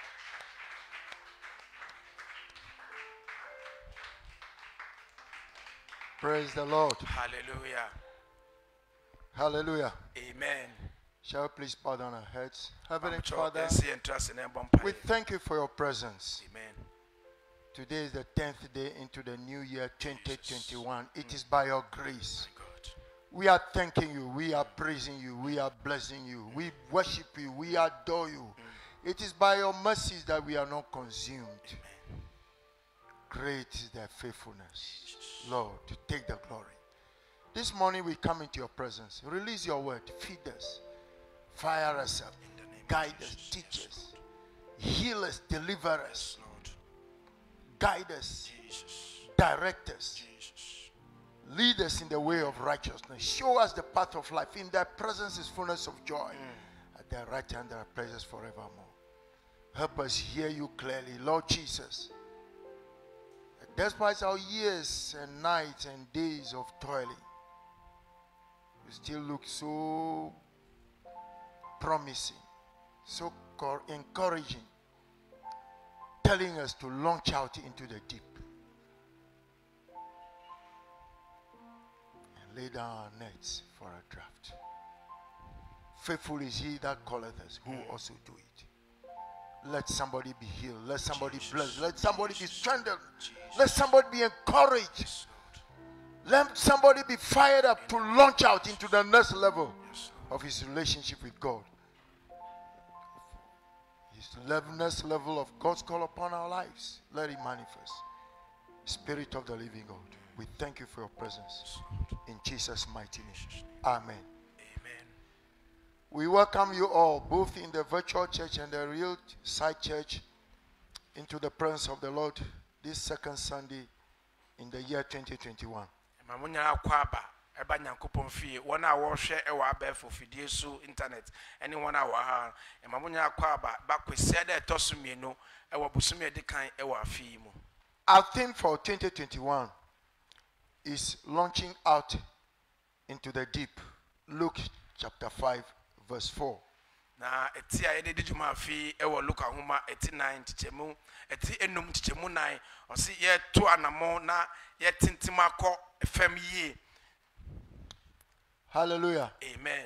Praise the Lord. Hallelujah. Hallelujah. Amen. Shall we please bow down our heads? Heavenly Pamcho, Father, ensi entrance ne bompa. we thank you for your presence. Amen. Today is the tenth day into the new year twenty twenty-one. It is by your grace. My God. We are thanking you. We are praising you. We are blessing you. We worship you. We adore you. It is by your mercies that we are not consumed. Great is their faithfulness. Lord, to take the glory. This morning we come into your presence. Release your word. Feed us. Fire us up. In the name of Guide us. Jesus. Teach us. Heal us. Deliver us. Lord. Guide us. Jesus. Direct us. Jesus. Lead us in the way of righteousness. Show us the path of life. In thy presence is fullness of joy. At thy right hand there are pleasures forevermore. Help us hear you clearly, Lord Jesus. Despite our years and nights and days of toiling, you still look so promising, so cor- encouraging, telling us to launch out into the deep and lay down our nets for a draft. Faithful is he that calleth us, who also do it. Let somebody be healed. Let somebody be blessed. Let somebody be strengthened. Let somebody be encouraged. Yes, Let somebody be fired up to launch out into the next level Lord. Yes, of his relationship with God. His level, next level of God's call upon our lives. Let it manifest. Spirit of the living God, we thank you for your presence. In Jesus' mighty name. Amen. Amen. We welcome you all, both in the virtual church and the real side church, into the presence of the Lord this second Sunday in the year twenty twenty-one. Mamunya kwaba eba nyankopon fie wona wo hwe e wa ba fo fidie so internet ene wona wa ha mamunya kwaba ba kwese da etoso mienu e wa busumi edikan e wa afie mu. Our theme for twenty twenty-one is launching out into the deep. Luke chapter five, verse four. Na eti a yede dijuma afie e wa Luka homa eti nine tichemu eti enum tichemu nine osi ye to anamo na ye tintima kɔ fam yie. Hallelujah. Amen.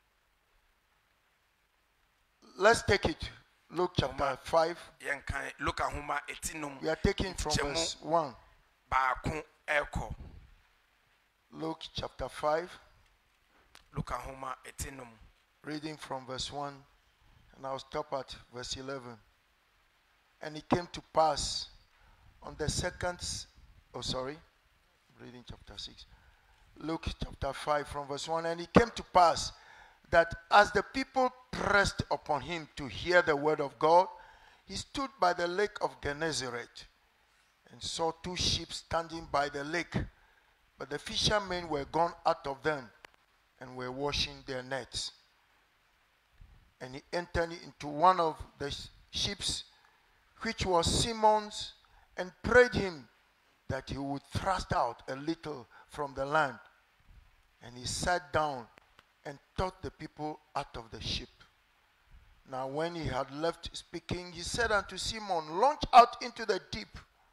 Let's take it. Luke chapter Homa. five. Yenkan Luka homa eti num We are taking from Tichemu. verse one. baako eko. Luke chapter five, Luka homa eti num. reading from verse one, and I'll stop at verse eleven. And it came to pass on the second, s- oh sorry, reading chapter six. Luke chapter five from verse one. And it came to pass that as the people pressed upon him to hear the word of God, he stood by the lake of Gennesaret and saw two ships standing by the lake. But the fishermen were gone out of them and were washing their nets. And he entered into one of the sh- ships, which was Simon's, and prayed him that he would thrust out a little from the land. And he sat down and taught the people out of the ship. Now when he had left speaking, he said unto Simon, launch out into the deep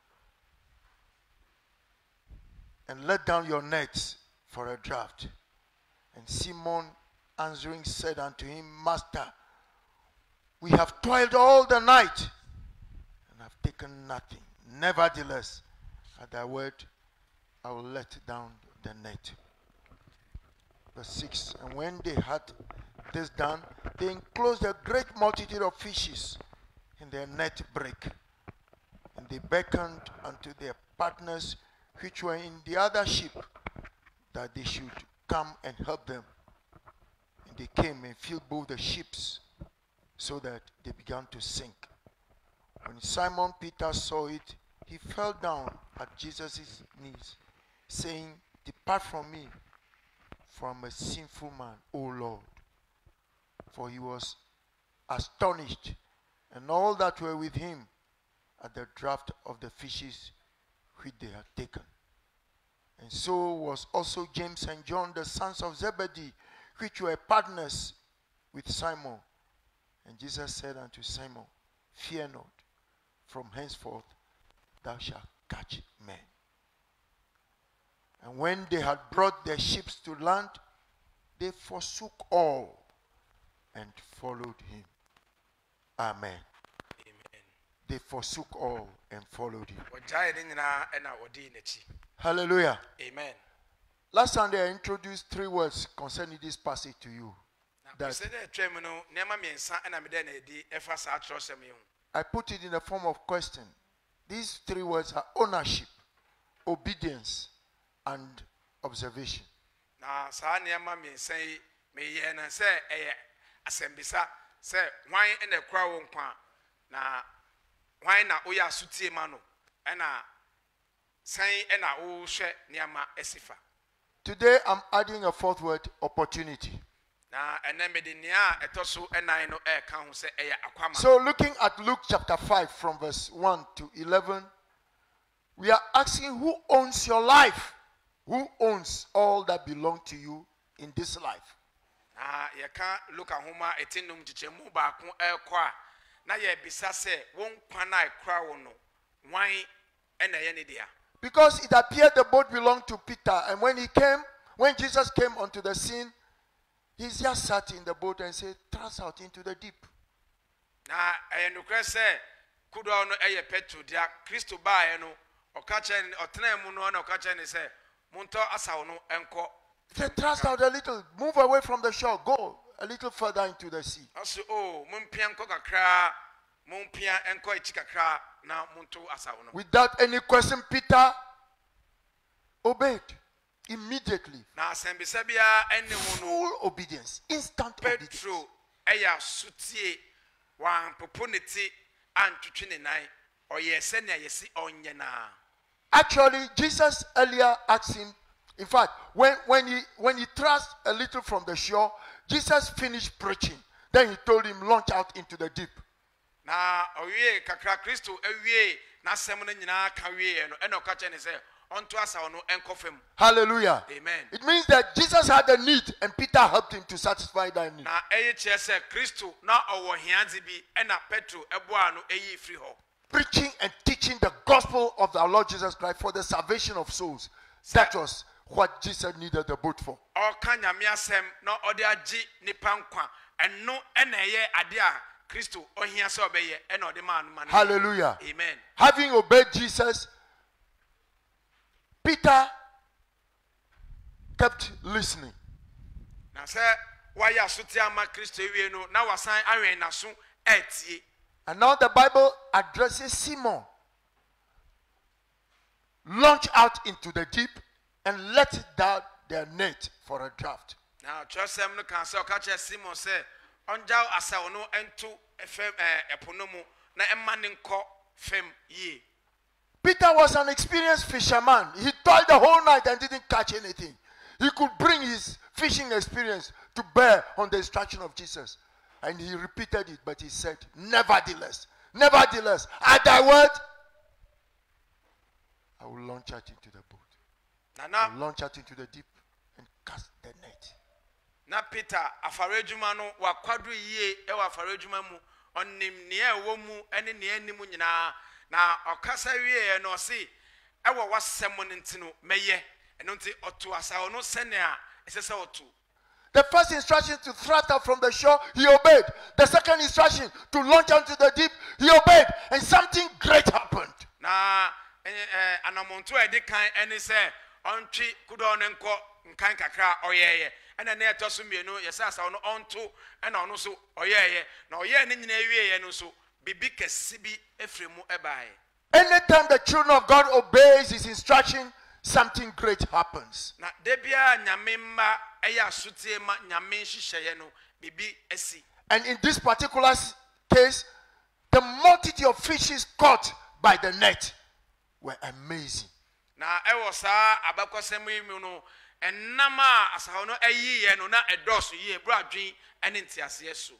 and let down your nets for a draught. And Simon answering said unto him, Master, we have toiled all the night and have taken nothing. Nevertheless, at thy word, I will let down the net. Verse six. And when they had this done, they enclosed a great multitude of fishes in their net brake. And they beckoned unto their partners which were in the other ship, that they should come and help them. And they came and filled both the ships, so that they began to sink. When Simon Peter saw it, he fell down at Jesus' knees, saying, Depart from me, for I am a sinful man, O Lord. For he was astonished, and all that were with him, at the draught of the fishes which they had taken. And so was also James and John, the sons of Zebedee, which were partners with Simon. And Jesus said unto Simon, Fear not, from henceforth thou shalt catch men. And when they had brought their ships to land, they forsook all and followed him. Amen. Amen. They forsook all and followed him. Ɔgyae ne nyinaa ɛna ɔdii n'akyi. Hallelujah. Amen. Last Sunday I introduced three words concerning this passage to you. Na That sɛ dɛ twɛn mu no nneɛma mmiɛnsa ɛna mede na edi ɛfa saa atwerɛsɛm yi ho. I put it in the form of question. These three words are ownership, obedience, and observation. Na saa nneɛma mmiɛnsa yi meyɛ no sɛ ɛyɛ asɛmbisa sɛ hwan ɛna ɛkura wo nkwa na hwan na woyɛ asotie ma no ɛna sɛn ɛna wohwɛ nneɛma asi fa. Today I'm adding a fourth word, opportunity. Na ɛnɛ mede nea ɛtɔ so ɛnan no ɛɛka ho sɛ ɛyɛ akwama. So looking at Luke chapter five from verse one to eleven, we are asking who owns your life? Who owns all that belong to you in this life? Na yɛka Luka nhoma ɛti nnum nkyekyɛmu baako ɛrekɔ a na yɛbisa sɛ wɔn nkwa na ɛkura wo no hwan ɛna ɛyɛ ne dea. Because it appeared the boat belonged to Peter, and when he came, when Jesus came onto the scene, he just sat in the boat and said, thrust out into the deep. Na ɛyɛ nokorɛ sɛ kudoɔ no ɛyɛ Petro dea Kristo baeɛ no ɔka kyerɛ ne ɔtena mu no ɔna ɔka kyerɛ ne sɛ montɔ asaw no ɛnkɔ. He said, thrust out a little, move away from the shore, go a little further into the sea. Ɔso o mompia nkɔ kakra mompia ɛnkɔ akyi kakra na monto asaw no. Without any question, Peter obeyed immediately. Na asɛmbisa biara ɛne ho no Full obedience, instant obedience. Petro ɛyɛ asotie wampopo ne ti antwitwe ne nan ɔyɛ sɛnea yɛsi ɔnyɛ naa. Actually, Jesus earlier asked him, in fact, when, when, he, when he thrust a little from the shore, Jesus finished preaching. Then he told him, launch out into the deep. Na ɔwie kakra Kristo awie n'asɛm no nyinaa ka wie no ɛna ɔka kyerɛ ne sɛ ɔnto asaw no ɛnkɔ fam. Hallelujah. Amen. It means that Jesus had a need and Peter helped him to satisfy that need. Na ɛyɛ kyerɛ sɛ Kristo na ɔwɔ hiadze bi ɛna Petro ɛboa no ɛyi firi hɔ. Preaching and teaching the gospel of our Lord Jesus Christ for the salvation of souls. That was what Jesus needed the boat for. Ɔka nyame asɛm na ɔde agye nipa nkwa ɛno ɛna ɛyɛ ade a Kristo ɔhia sɛ ɔbɛyɛ ɛna ɔde maa no ma no. Hallelujah. Amen. Having obeyed Jesus, Peter kept listening. Na sɛ wayɛ asote ama Kristo ewie no na wasan awɛn n'aso ɛɛtie. And now the Bible addresses Simon. Launch out into the deep and let down their net for a draft. Na twɛsɛm no kan sɛ ɔka kyerɛ Simon sɛ ɔngyaw asaw no ɛnto ɛfɛm ɛɛ ɛpo no mu na ɛma ne nkɔ fam yie. Peter was an experienced fisherman. He toiled the whole night and didn't catch anything. He could bring his fishing experience to bear on the instruction of Jesus. And he repeated it, but he said, nevertheless, nevertheless, at thy word, I will launch out into the boat. na I na will launch out into the deep and cast the net. na Peter afare adwuma no wakwadro yie e wa afare adwuma mu onim ne e wo mu ene ne anim nyina na okasa wie no se e wo wasem no ntino meye eno nti oto asa ono sene a esese oto. The first instruction to thrust out from the shore, he obeyed. The second instruction to launch out into the deep, he obeyed. And something great happened. Na eh anamonto e de kan ene se ontwi kudo ne nko nkan kakra oyeye ena na eto so mienu yesa asa ono onto ena ono so oyeye na oye ne nyina wieye no so bibi kesi bi efremu ebae. Anytime the children of God obeys his instruction, something great happens. Na debia nyame mma eya sotie ma nyame hihye no bibi esi. And in this particular s- case, the multitude of fishes caught by the net were amazing. Na ewo saa abakosem yi mu no enama asaho no eyiye no na edoso yi ebru adwen ene ntiase so.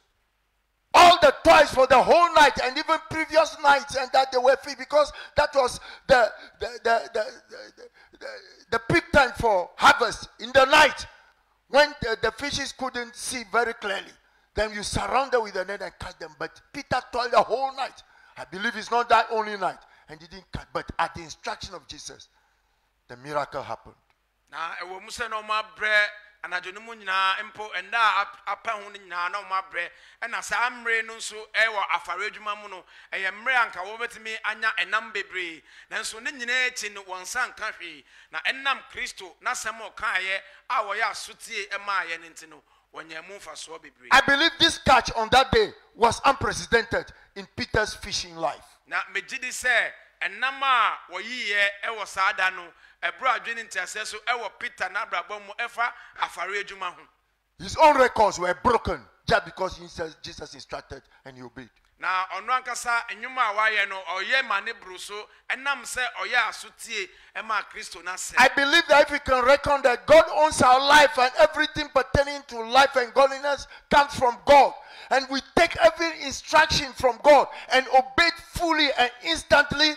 All the toys for the whole night and even previous nights, and that they were free because that was the the the the, the, the, the peak time for harvest in the night when the, the fishes couldn't see very clearly. Then you surround them with the net and catch them. But Peter toiled the whole night. I believe it's not that only night, and he didn't catch. But at the instruction of Jesus, the miracle happened. Na ewo musa no ma bre anadwonu mu nyina empo enda apa ho nyina na ma bre ena saa mre no nso ewo afare adwuma mu no eye mre anka wo betimi anya enam bebre na nso ne nyina echi no wonsa nka hwe na enam Kristo na sem o kaaye a wo ya asotie emaaye ne ntino wonyamu faso bebre. I believe this catch on that day was unprecedented in Peter's fishing life. Na megidi se enam a wo yiye ewo saa da no ebro adwene ntiase so ewo Peter na brabom efa afare adwuma ho. His own records were broken just because he says Jesus instructed and he obeyed. Na ono ankasa enwuma awaye no oye mane bruso enam se oye asotie ema Kristo na se. I believe that if we can reckon that God owns our life and everything pertaining to life and godliness comes from God, and we take every instruction from God and obey it fully and instantly,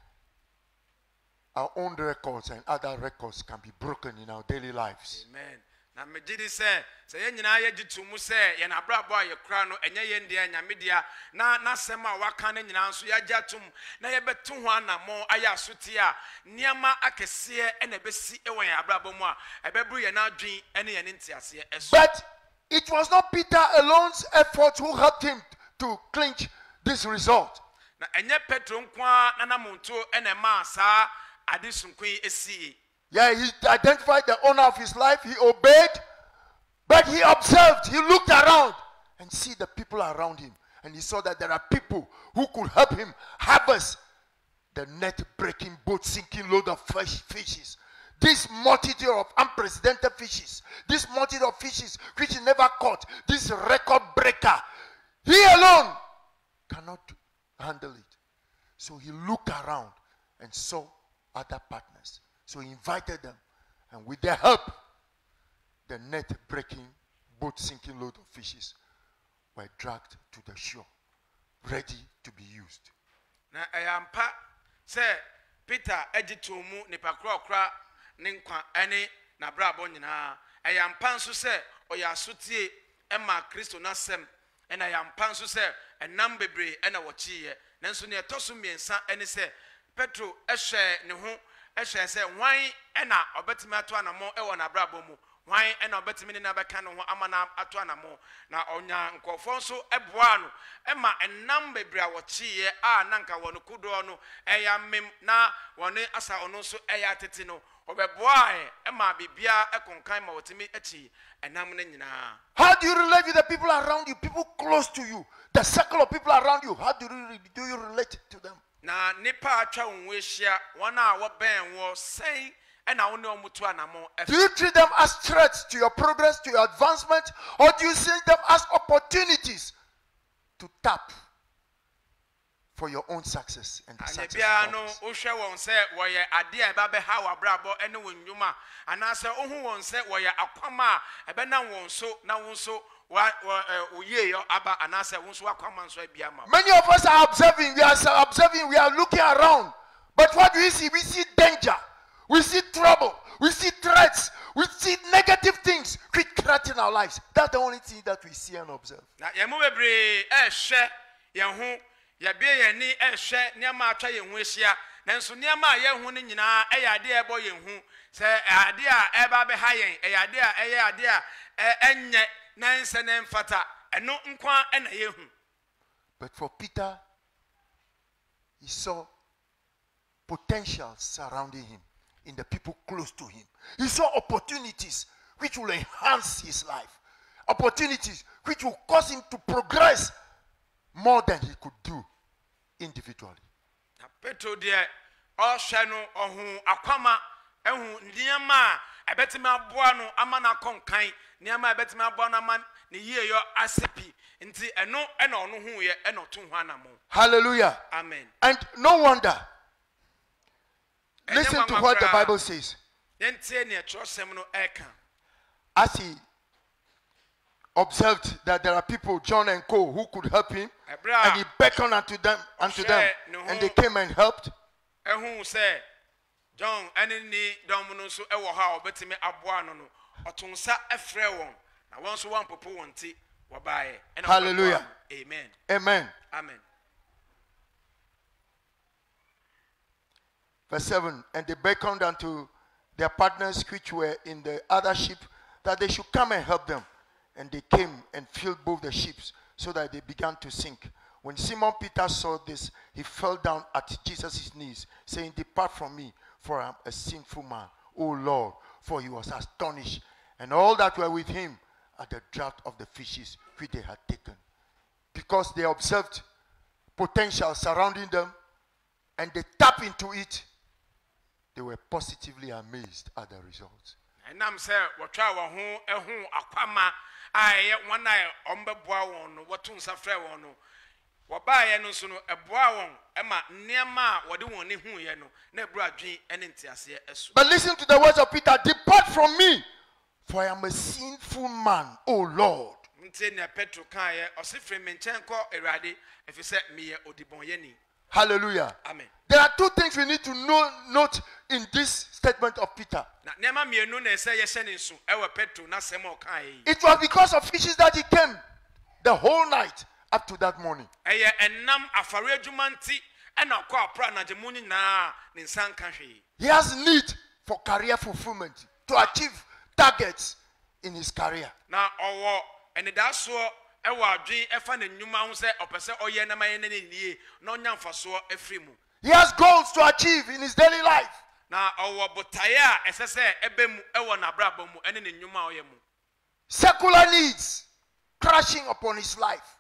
our own records and other records can be broken in our daily lives. Amen. Na megidi se se ye nyina ye gitumu se ye na brabo aye kra no enye ye ndie nyamedia na na sema waka ne nyina nso ya gyatum na ye betu ho anamo aye asotie a niama akese ene besi ewo ya brabo mu a ebebru ye na adwen ene ye ne ntiase eso. But it was not Peter alone's effort who helped him to clinch this result. Na enye Petro nkwa na na monto ene ma sa adesunkun esi. Yeah, he identified the owner of his life. He obeyed, but he observed. He looked around and see the people around him. And he saw that there are people who could help him harvest the net-breaking, boat-sinking load of fish, fishes. This multitude of unprecedented fishes. This multitude of fishes which he never caught. This record breaker. He alone cannot handle it. So he looked around and saw other partners. So he invited them, and with their help, the net-breaking, boat-sinking load of fishes were dragged to the shore, ready to be used. Na ayampa se Peter ejitumu ni pakro kra ne nkwa ene na brabo nyina ayampa nso se oya asotie ema Kristo na sem ena ayampa nso se enam bebre ena wochiye nanso ne etoso miensa ene se Petro ehwe ne ho ehwe se hwan ena obetimi ato anamo ewo na brabo mu hwan ena obetimi ne na beka no ho amana ato anamo na onya nkofo nso eboa no ema enam bebre a wochiye a nanka wono kudo no eya mem na wone asa ono nso eya tete no obeboa e ema bibia ekonkan ma wotimi echi enam ne nyina. How do you relate with the people around you, people close to you, the circle of people around you? How do you, do you relate to them? Na nipa atwa wonwe hia wana wo ben wo sei ena wo ne omutu anamo. Do you treat them as threats to your progress, to your advancement, or do you see them as opportunities to tap for your own success and the success Bia of no others? wo hwe won se wo ye ade a ba be ha wa brabo ene wonnwuma ana se ohu won se wo ye akwama ebe na won so na won so wa oye yo aba ana se won so akwama nso abia ma. Many of us are observing, we are observing, we are looking around, But what do we see? We see danger. We see trouble. We see threats. We see negative things which threaten our lives. That's the only thing that we see and observe. Na ye mu bebre e hwe ye ho ye be ye ni e hwe niam atwa ye ho ehia nanso niam a ye ho ni nyina e ya de e bo ye ho se ade a e ba be ha yen e ya de a e ya ade a enye nanse ne mfata eno nkwa e na ye hu. But for Peter, he saw potential surrounding him in the people close to him. He saw opportunities which will enhance his life, opportunities which will cause him to progress more than he could do individually. Na Petro de o hwe no ohun akwama ehun niam a ebetime aboa no ama na konkan niam a ebetime aboa no ama ne yie yo asepi nti eno e na ono hu ye e na to hu anamo. Hallelujah. Amen. And no wonder. Listen to what the Bible says. As he observed that there are people, John and Co, who could help him, and he beckoned unto them, unto them, and they came and helped. John, any domino so ewo ha obetime aboa no no otonsa efre won na won so wan popo wonti wabaye. Hallelujah. Amen. Amen. Amen. Verse seven, and they beckoned unto their partners which were in the other ship that they should come and help them. And they came and filled both the ships so that they began to sink. When Simon Peter saw this, he fell down at Jesus' knees, saying, Depart from me, for I am a sinful man, O Lord. For he was astonished, and all that were with him at the draught of the fishes which they had taken. Because they observed potential surrounding them, and they tap into it, they were positively amazed at the results. And I'm saying, what try wa ho ehun akwama aye one eye ombeboa won no wotun safre won no wobaye no so no eboa won ema niema wode won ne hu ye no na ebru adwen ene ntiase esu. But listen to the words of Peter, depart from me, for I am a sinful man, O Lord. Nti na Petro kan ye osifre me nchen ko erade efise me ye odibonye ni. Hallelujah. Amen. There are two things we need to know, note in this statement of Peter. Na niema mienu na ese ye hye ne nsu ewe Petro na sema o kan yi. It was because of fishes that he came the whole night up to that morning. Eye enam afare adwuma nti e na kwa pra na jemunyi na ne nsan kan hwe. He has need for career fulfillment to achieve targets in his career. Na owo ene da so ewa adwen efa na nnwuma ho se opese oye na maye ne nie na onya mfaso efri mu. He has goals to achieve in his daily life. Na owo botaye a esese ebemu ewo na brabo mu ene ne nnwuma oye mu. Secular needs crashing upon his life.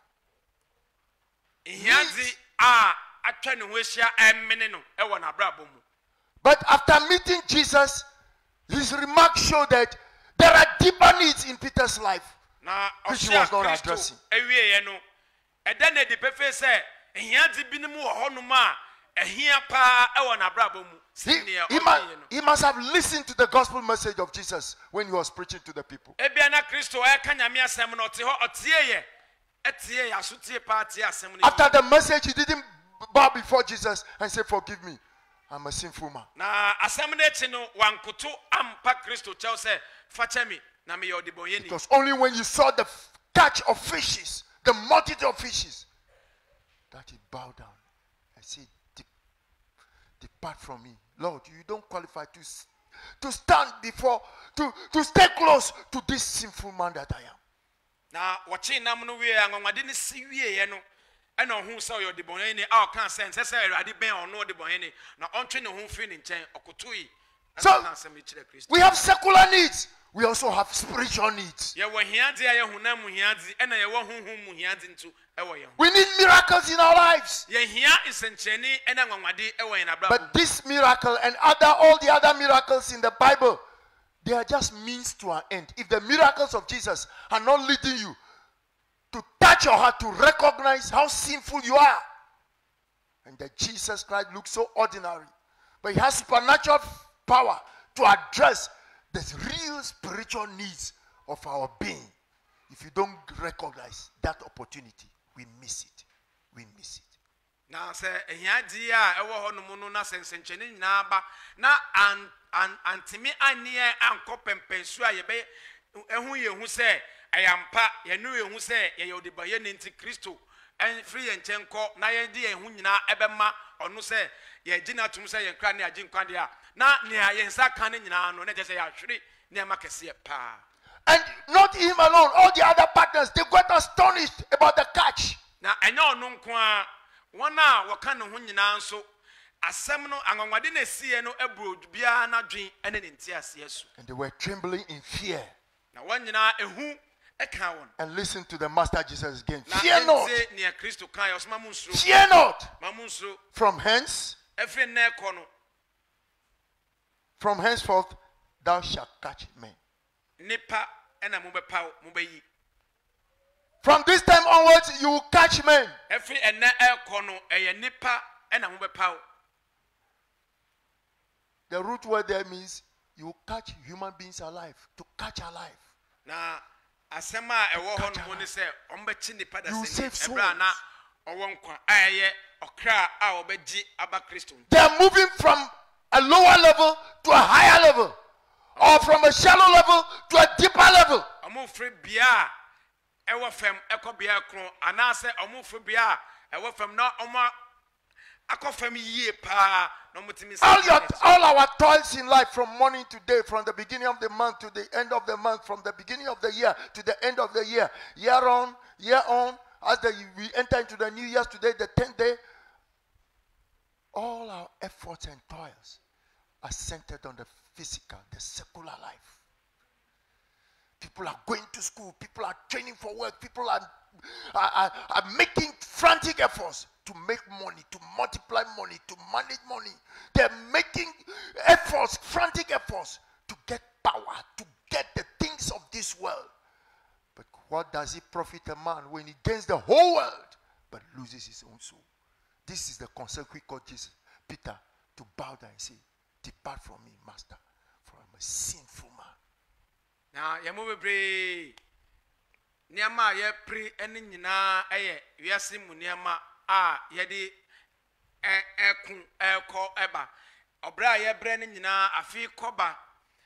Ihiazi a atwa ne ho ehia emene no ewo na brabo mu. But after meeting Jesus, his remarks show that there are deeper needs in Peter's life. Na which he was not Kristo addressing. ewie ye no eda na di pefe se ihiazi bi ne mu wo honum a ehia pa ewo na brabo mu. He, he, must, he must have listened to the gospel message of Jesus when he was preaching to the people. Ebia na Kristo e ka nyame asem no te ho otie ye etie ya so tie pa tie asem no. After the message, he didn't bow before Jesus and say, forgive me, I'm a sinful man. Na asem na echi no wankoto ampa Kristo chel se fache mi na me yodibonye ni. It was only when you saw the f- catch of fishes, the multitude of fishes, that he bowed down and said, "Dep- depart from me. Lord, you don't qualify to, s- to stand before, to, to stay close to this sinful man that I am." Na wachi nam no wie anwanwade ne si wie ye no e na ohun se oyodibonye ni a o kan sense se erade ben ono odibonye ni na ontwe ne ho firi ne nchen okotoi. So, we have secular needs. We also have spiritual needs. Ye wo hiade aye hunam hiade e na ye wo honhom mu hiade ntu e wo ye. We need miracles in our lives. Ye hia isencheni e na nwanwade e wo ye na bra. But this miracle and other all the other miracles in the Bible, they are just means to an end. If the miracles of Jesus are not leading you to touch your heart, to recognize how sinful you are, and that Jesus Christ looks so ordinary, but he has supernatural power to address the real spiritual needs of our being. If you don't recognize that opportunity, we miss it. We miss it. na sɛ ehiadi a ɛwɔ hɔ no mu no na sɛnsɛnkyɛne nyinaa ba na an an antimi aneɛ ankɔ pɛmpɛnsu a yɛbɛ ɛho yɛhu sɛ ɛyampa yɛnu yɛhu sɛ yɛyɛ odibayɛ ne nti Kristo ɛnfiri yɛn nkyɛn kɔ na yɛde yɛn ho nyinaa ɛbɛma ɔno sɛ yɛgye na tum sɛ yɛn kra ne agye nkwa deɛ a na nea yɛn nsa ka ne nyinaa no na kyerɛ sɛ yɛahwere nneɛma kɛseɛ paa. And not him alone, all the other partners, they got astonished about the catch. Na ɛnyɛ ɔno nko a wɔn a wɔka ne ho nyinaa nso asɛm no anwanwade na esie no eburo biara n'adwen ɛne ne nti aseɛ so. And they were trembling in fear. Na wɔn nyinaa ehu ɛka wɔn. And listen to the Master Jesus again. Na Fear not. ɛnze nea Kristo kan yɛ ɔsoma mu nsoro. Fear not. Ma mu nsoro. From hence, Ɛfiri nnɛ kɔ no from henceforth, thou shalt catch men. nipa ɛna mo bɛpaw mo bɛyi. From this time onwards, you will catch men. Ɛfiri ɛnnɛ ɛkɔ no ɛyɛ nipa ɛna mo bɛpaw. The root word there means you will catch human beings alive. To catch alive. Na asɛm a ɛwɔ hɔ no mu ne sɛ ɔmo bɛkyi nipa da You sɛ save ɛbrɛ a na ɔwɔ nkwa a ɛyɛ ɔkra a ɔbɛgye aba Kristo. They are moving from a lower level to a higher level, or from a shallow level to a deeper level. Ɔmo firi bia a ɛwɔ fam ɛkɔ bia kron anaasɛ ɔmo firi bia a ɛwɔ fam na ɔmo akɔ fam yie paa na ɔmo timi All your, all our toils in life, from morning to day, from the beginning of the month to the end of the month, from the beginning of the year to the end of the year, year on, year on, as the, we enter into the new year today, the tenth day, all our efforts and toils are centered on the physical, the secular life. People are going to school, people are training for work, people are, are, are, are making frantic efforts to make money, to multiply money, to manage money. They're making efforts, frantic efforts to get power, to get the things of this world. But what does it profit a man when he gains the whole world but loses his own soul? This is the consequence of Jesus, Peter, to bow down and say, depart from me, master, for I'm a sinful man. na yɛmo bebree nneɛma a yɛpere ɛne nyinaa ɛyɛ wiase mu nneɛma a yɛde ɛko ɛkɔ ɛba ɔbrɛ a yɛbrɛ ne nyinaa afi kɔba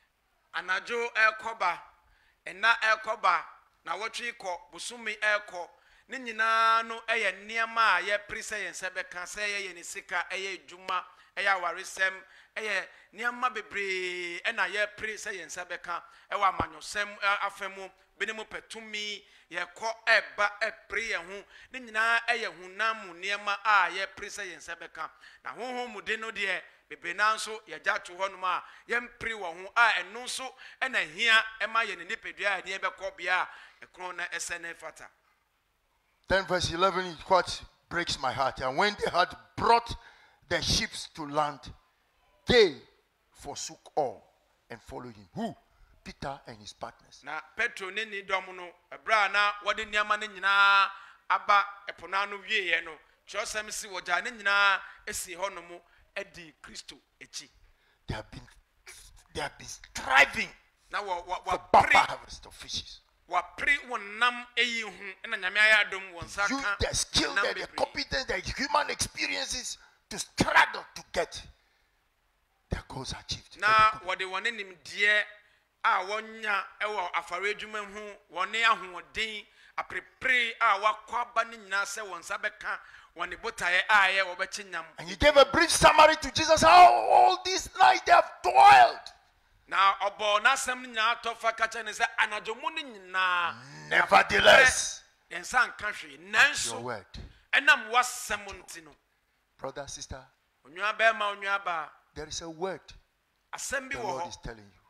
anadwo ɛkɔba ɛna ɛkɔba na wɔtwe kɔ busumi ɛkɔ ne nyinaa no ɛyɛ nneɛma a yɛpere sɛ yɛn sɛ bɛka sɛ yɛyɛ ne sika ɛyɛ adwuma ɛyɛ awaresɛm ɛyɛ nneɛma bebree ɛna yɛpere sɛ yɛn nsa bɛka ɛwɔ amanyɔsɛm afɛ mu bene mu pɛtumi yɛkɔ ɛba ɛpere yɛn ho ne nyinaa ɛyɛ honam mu nneɛma a yɛpere sɛ yɛn nsa bɛka na honhom mu de no deɛ bebree naa nso yɛgya to hɔnom a yɛmpere wɔ ho a ɛno nso ɛna hia ɛma yɛn ne nipadua a yɛde bɛkɔ bea a ɛkron na ɛsɛ ne fata. Then verse eleven is what breaks my heart. And when they had brought the ships to land, they forsook all and followed him. Who? Peter and his partners. Na Petro ne ni dɔm no ɛbrɛ na wɔde nneɛma ne nyinaa aba ɛpo no ano wieɛ no kyerɛsɛm si wɔgya ne nyinaa esi hɔ no mu ɛdi Kristo akyi. They have been, they have been striving Na wɔ wɔ for bumper wɔpere harvest of fishes. wɔpere wɔn nam eyi ho ɛna nyame ayɛ adom wɔn nsa Use ka the skill, nam the, the bebree. competence, the human experiences to struggle to get their goals achieved. Na wɔde wɔn nimdeɛ a wɔnya ɛwɔ afare adwuma ho wɔn ahoɔden aprepre a wakɔ aba ne nyinaa sɛ wɔn nsa bɛka wɔn botaeɛ a ɛyɛ wɔbɛkye nyam. And he gave a brief summary to Jesus how all this night they have toiled. Na ɔbɔ n'asɛm no nyinaa tɔ fa kakyɛ ne sɛ anadwo mu no nyinaa Nevertheless, yɛn nsa nka hwee your nanso word. ɛnam wasɛm nti no Brother, sister, onua bɛrima onua baa there is a word asɛm bi the wɔ Lord hɔ is telling you.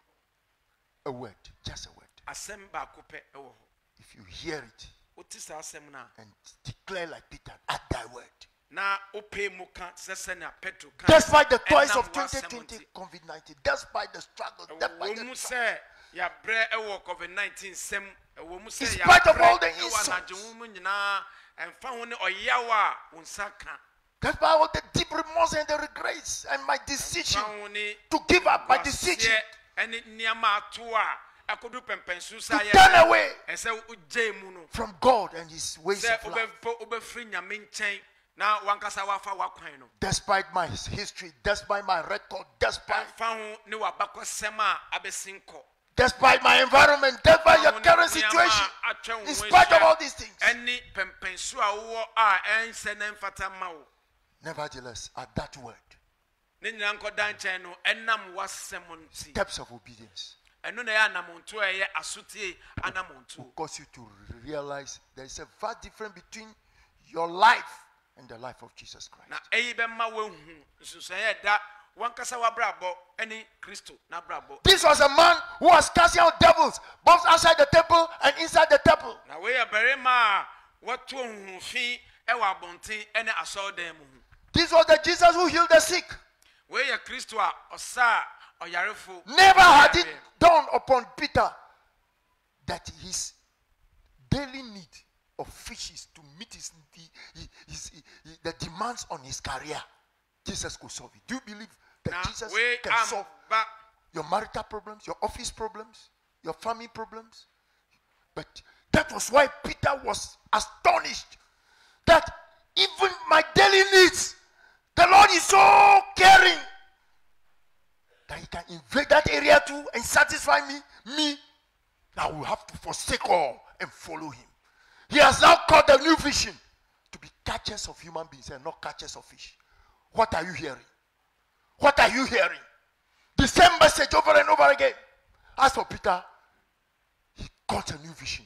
A word, just a word. asɛm baako pɛ ɛwɔ hɔ If you hear it wote saa asɛm no a and declare like Peter, at thy word. na wopɛ mu ka sɛ sɛnea Petro ka Despite the toils ɛnam of twenty w'asɛm twenty nti. COVID nineteen, despite the struggle, despite ɛwɔ the mu struggle, sɛ yɛabrɛ ɛwɔ covid nineteen sɛm ɛwɔ mu sɛ In spite of all the yɛabrɛ ɛwɔ insults. anadwo mu nyinaa ɛmfa ho ne ɔyaw a wo nsa ka despite all the deep remorse and the regrets and my decision ɛmfa ho ne to give up, my decision waseɛ ɛne nneɛma ato a ɛkɔdu pɛmpɛnso sɛ to turn away ɛsɛ wogyae mu no from God and his ways sɛ of life. wobɛfo wobɛfiri nyame nkyɛn na wankasa wafa wakwan no Despite my history, despite my record, despite fa ho ne wabakɔsɛm a abesinko despite my environment, despite your current situation, in spite of all these things. any pempensu a wo a ense na mfata ma wo Nevertheless, at that word, ne nyina nkɔda nkyɛn no ɛnam wasɛm nti steps of obedience ɛno na yɛ anamonto a ɛyɛ asotie anamonto will cause you to realize there is a vast difference between your life and the life of Jesus Christ. na ɛyi bɛma wahu nsusuanyɛ da wankasa wabrabɔ ɛne Kristo na brabɔ This was a man who was casting out devils, both outside the temple and inside the temple. na wei yɛ barima a wɔto huhufi ɛwɔ abɔnten ɛne asɔredan mu hu This was the Jesus who healed the sick. wei yɛ Kristo a ɔsa a ɔyarefo Never had it dawned upon Peter that his daily need of fishes to meet his, his, his, his- the demands on his career, Jesus could solve it. Do you believe that na Jesus wei can solve amba your marital problems, your office problems, your family problems? But that was why Peter was astonished that even my daily needs, the Lord is so caring that he can invade that area too and satisfy me. Me, I will have to forsake all and follow him. He has now called the new vision to be catchers of human beings and not catchers of fish. What are you hearing? What are you hearing? The same message over and over again. As for Peter, he got a new vision.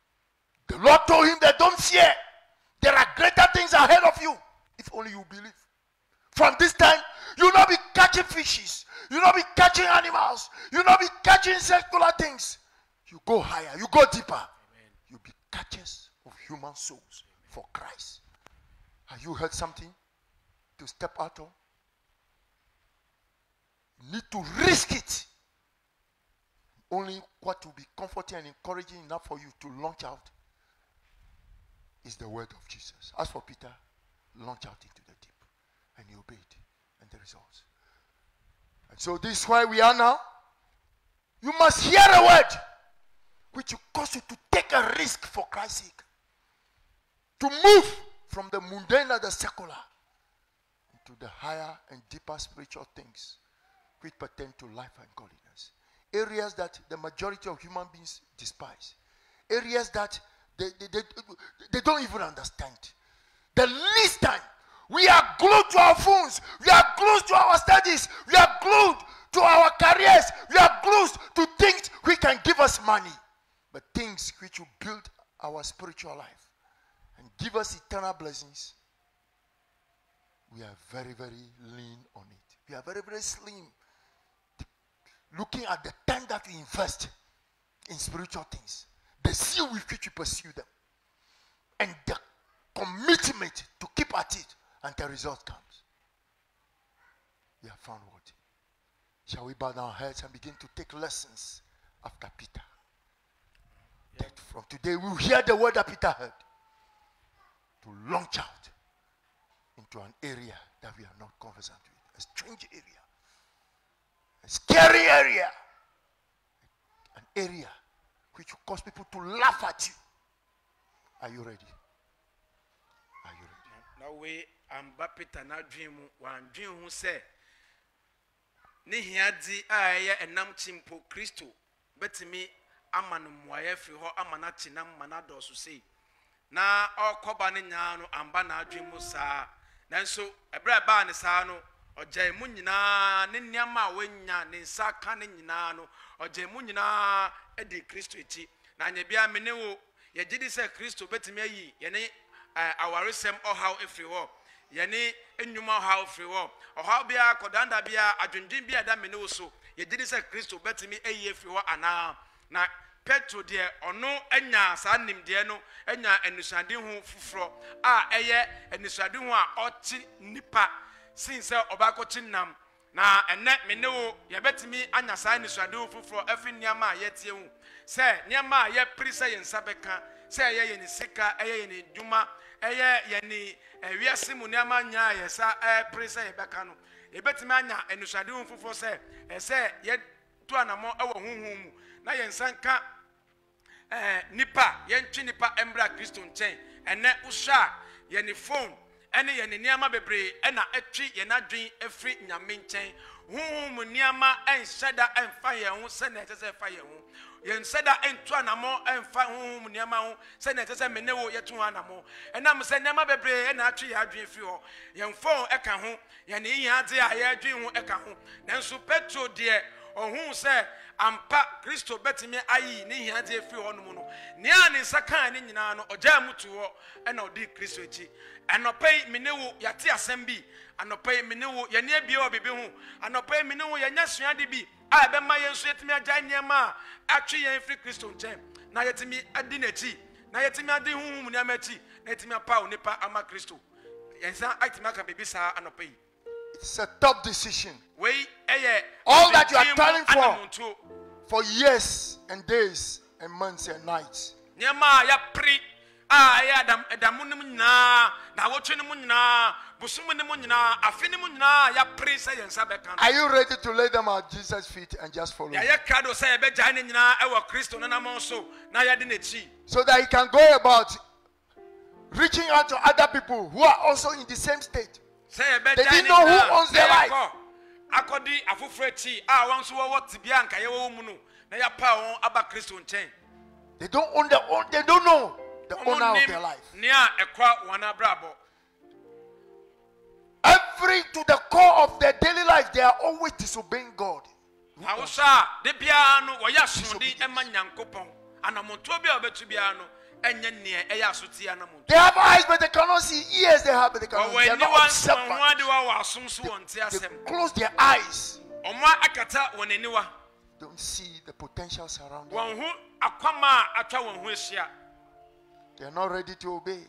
The Lord told him that don't fear. There are greater things ahead of you if only you believe. From this time, you'll not be catching fishes. You'll not be catching animals. You'll not be catching secular things. You go higher. You go deeper. Amen. You'll be catchers of human souls for Christ. Have you heard something to step out of? You need to risk it. Only what will be comforting and encouraging enough for you to launch out is the word of Jesus. As for Peter, launch out into the deep. And he obeyed. And the results. And so this is why we are now. You must hear a word which will cause you to take a risk for Christ's sake. To move from the mundane and the secular into the higher and deeper spiritual things which pertain to life and godliness. Areas that the majority of human beings despise. Areas that they, they, they, they don't even understand. The least time we are glued to our phones, we are glued to our studies, we are glued to our careers, we are glued to things which can give us money, but things which will build our spiritual life and give us eternal blessings. We are very, very lean on it. We are very, very slim. Looking at the time that we invest in spiritual things, the zeal with which we pursue them, and the commitment to keep at it until the result comes. We have found what? Shall we bow our heads and begin to take lessons after Peter? Yeah. That from today we will hear the word that Peter heard to launch out into an area that we are not conversant with, a strange area. A scary area. An area which will cause people to laugh at you. Are you ready? Are you ready? Now we amba Peter na dream one dream who say ne hiadi aye enam chimpo Kristo betimi amanu muaye fi ho amana chinam manado so sei na okoba ne nya no amba na dream saa nanso ebra ba ne saa no oje mu nyina ne niama wanya ne saka ne nyina no oje mu nyina e di Kristo eti na anya bia me ne wo ye gidi se Kristo betimi ayi ye ne awaresem ohaw efri ho ye ne enwuma ohaw efri ho ohaw bia kodanda bia adwendwen bia da me ne wo so ye gidi se Kristo betimi ayi efri ho ana na Petro de ono anya sa nimde no anya enusuade hu fufuro a eye enusuade hu a ochi nipa sin se obakochi nam na enne me ne wo ye betimi anya sa enusuade hu fufuro afi niama ye tie hu se niama ye prisa ye nsabeka se ye ye ni sika eye ye ni dwuma eye ye ni ewiase mu niama nya ye sa e prisa ye beka no ye betimi anya enusuade hu fufuro se e se ye to anamo e wo huhu mu na ye nsanka eh nipa ye ntwi nipa embra Kristo nchen ene usha ye ni phone ɛne yɛ ne nneɛma bebree ɛna ɛtwi yɛn adwen ɛfiri nyame nkyɛn honhom mu nneɛma ɛnhyɛ da ɛmfa yɛn ho sɛnea ɛsɛ sɛ ɛfa yɛn ho yɛn nsɛ da ɛntu anamɔ ɛmfa honhom mu nneɛma ho sɛnea ɛsɛ sɛ mene wo yɛto ho anamɔ ɛnam sɛ nneɛma bebree ɛna atwi yɛn adwen firi hɔ yɛn phone ɛka ho yɛn yiyɛ ade a yɛadwen ho ɛka ho nanso Petro deɛ ɔhu sɛ ampa Kristo betimi ayi ne hiade firi hɔ no mu no nea ne nsa kan ne nyinaa no ɔgya mu to hɔ ɛna ɔdi Kristo akyi ɛnɔpɛ mene wo yɛte asɛm bi anɔpɛ mene wo yɛne abie wɔ bibi ho anɔpɛ mene wo yɛnya suade bi a ɛbɛma yɛn nso yɛtumi agya nneɛma a atwe yɛn firi Kristo nkyɛn na yɛtumi adi n'akyi na yɛtumi adi honhom nneɛma akyi na yɛtumi apa wo nipa ama Kristo yɛnsa atumi aka bibi saa anɔpɛ yi. It's a tough decision. All that you are turning for for years and days and months and nights. Are you ready to lay them at Jesus' feet and just follow him? So that he can go about reaching out to other people who are also in the same state. They didn't know who owns their life. They don't own their own, they don't know the owner of their life. Every to the core of their daily life, they are always disobeying God. They have eyes but they cannot see, ears they have but they cannot see. They are not observant. They, they close their eyes. Don't see the potential surrounding them. They are not ready to obey.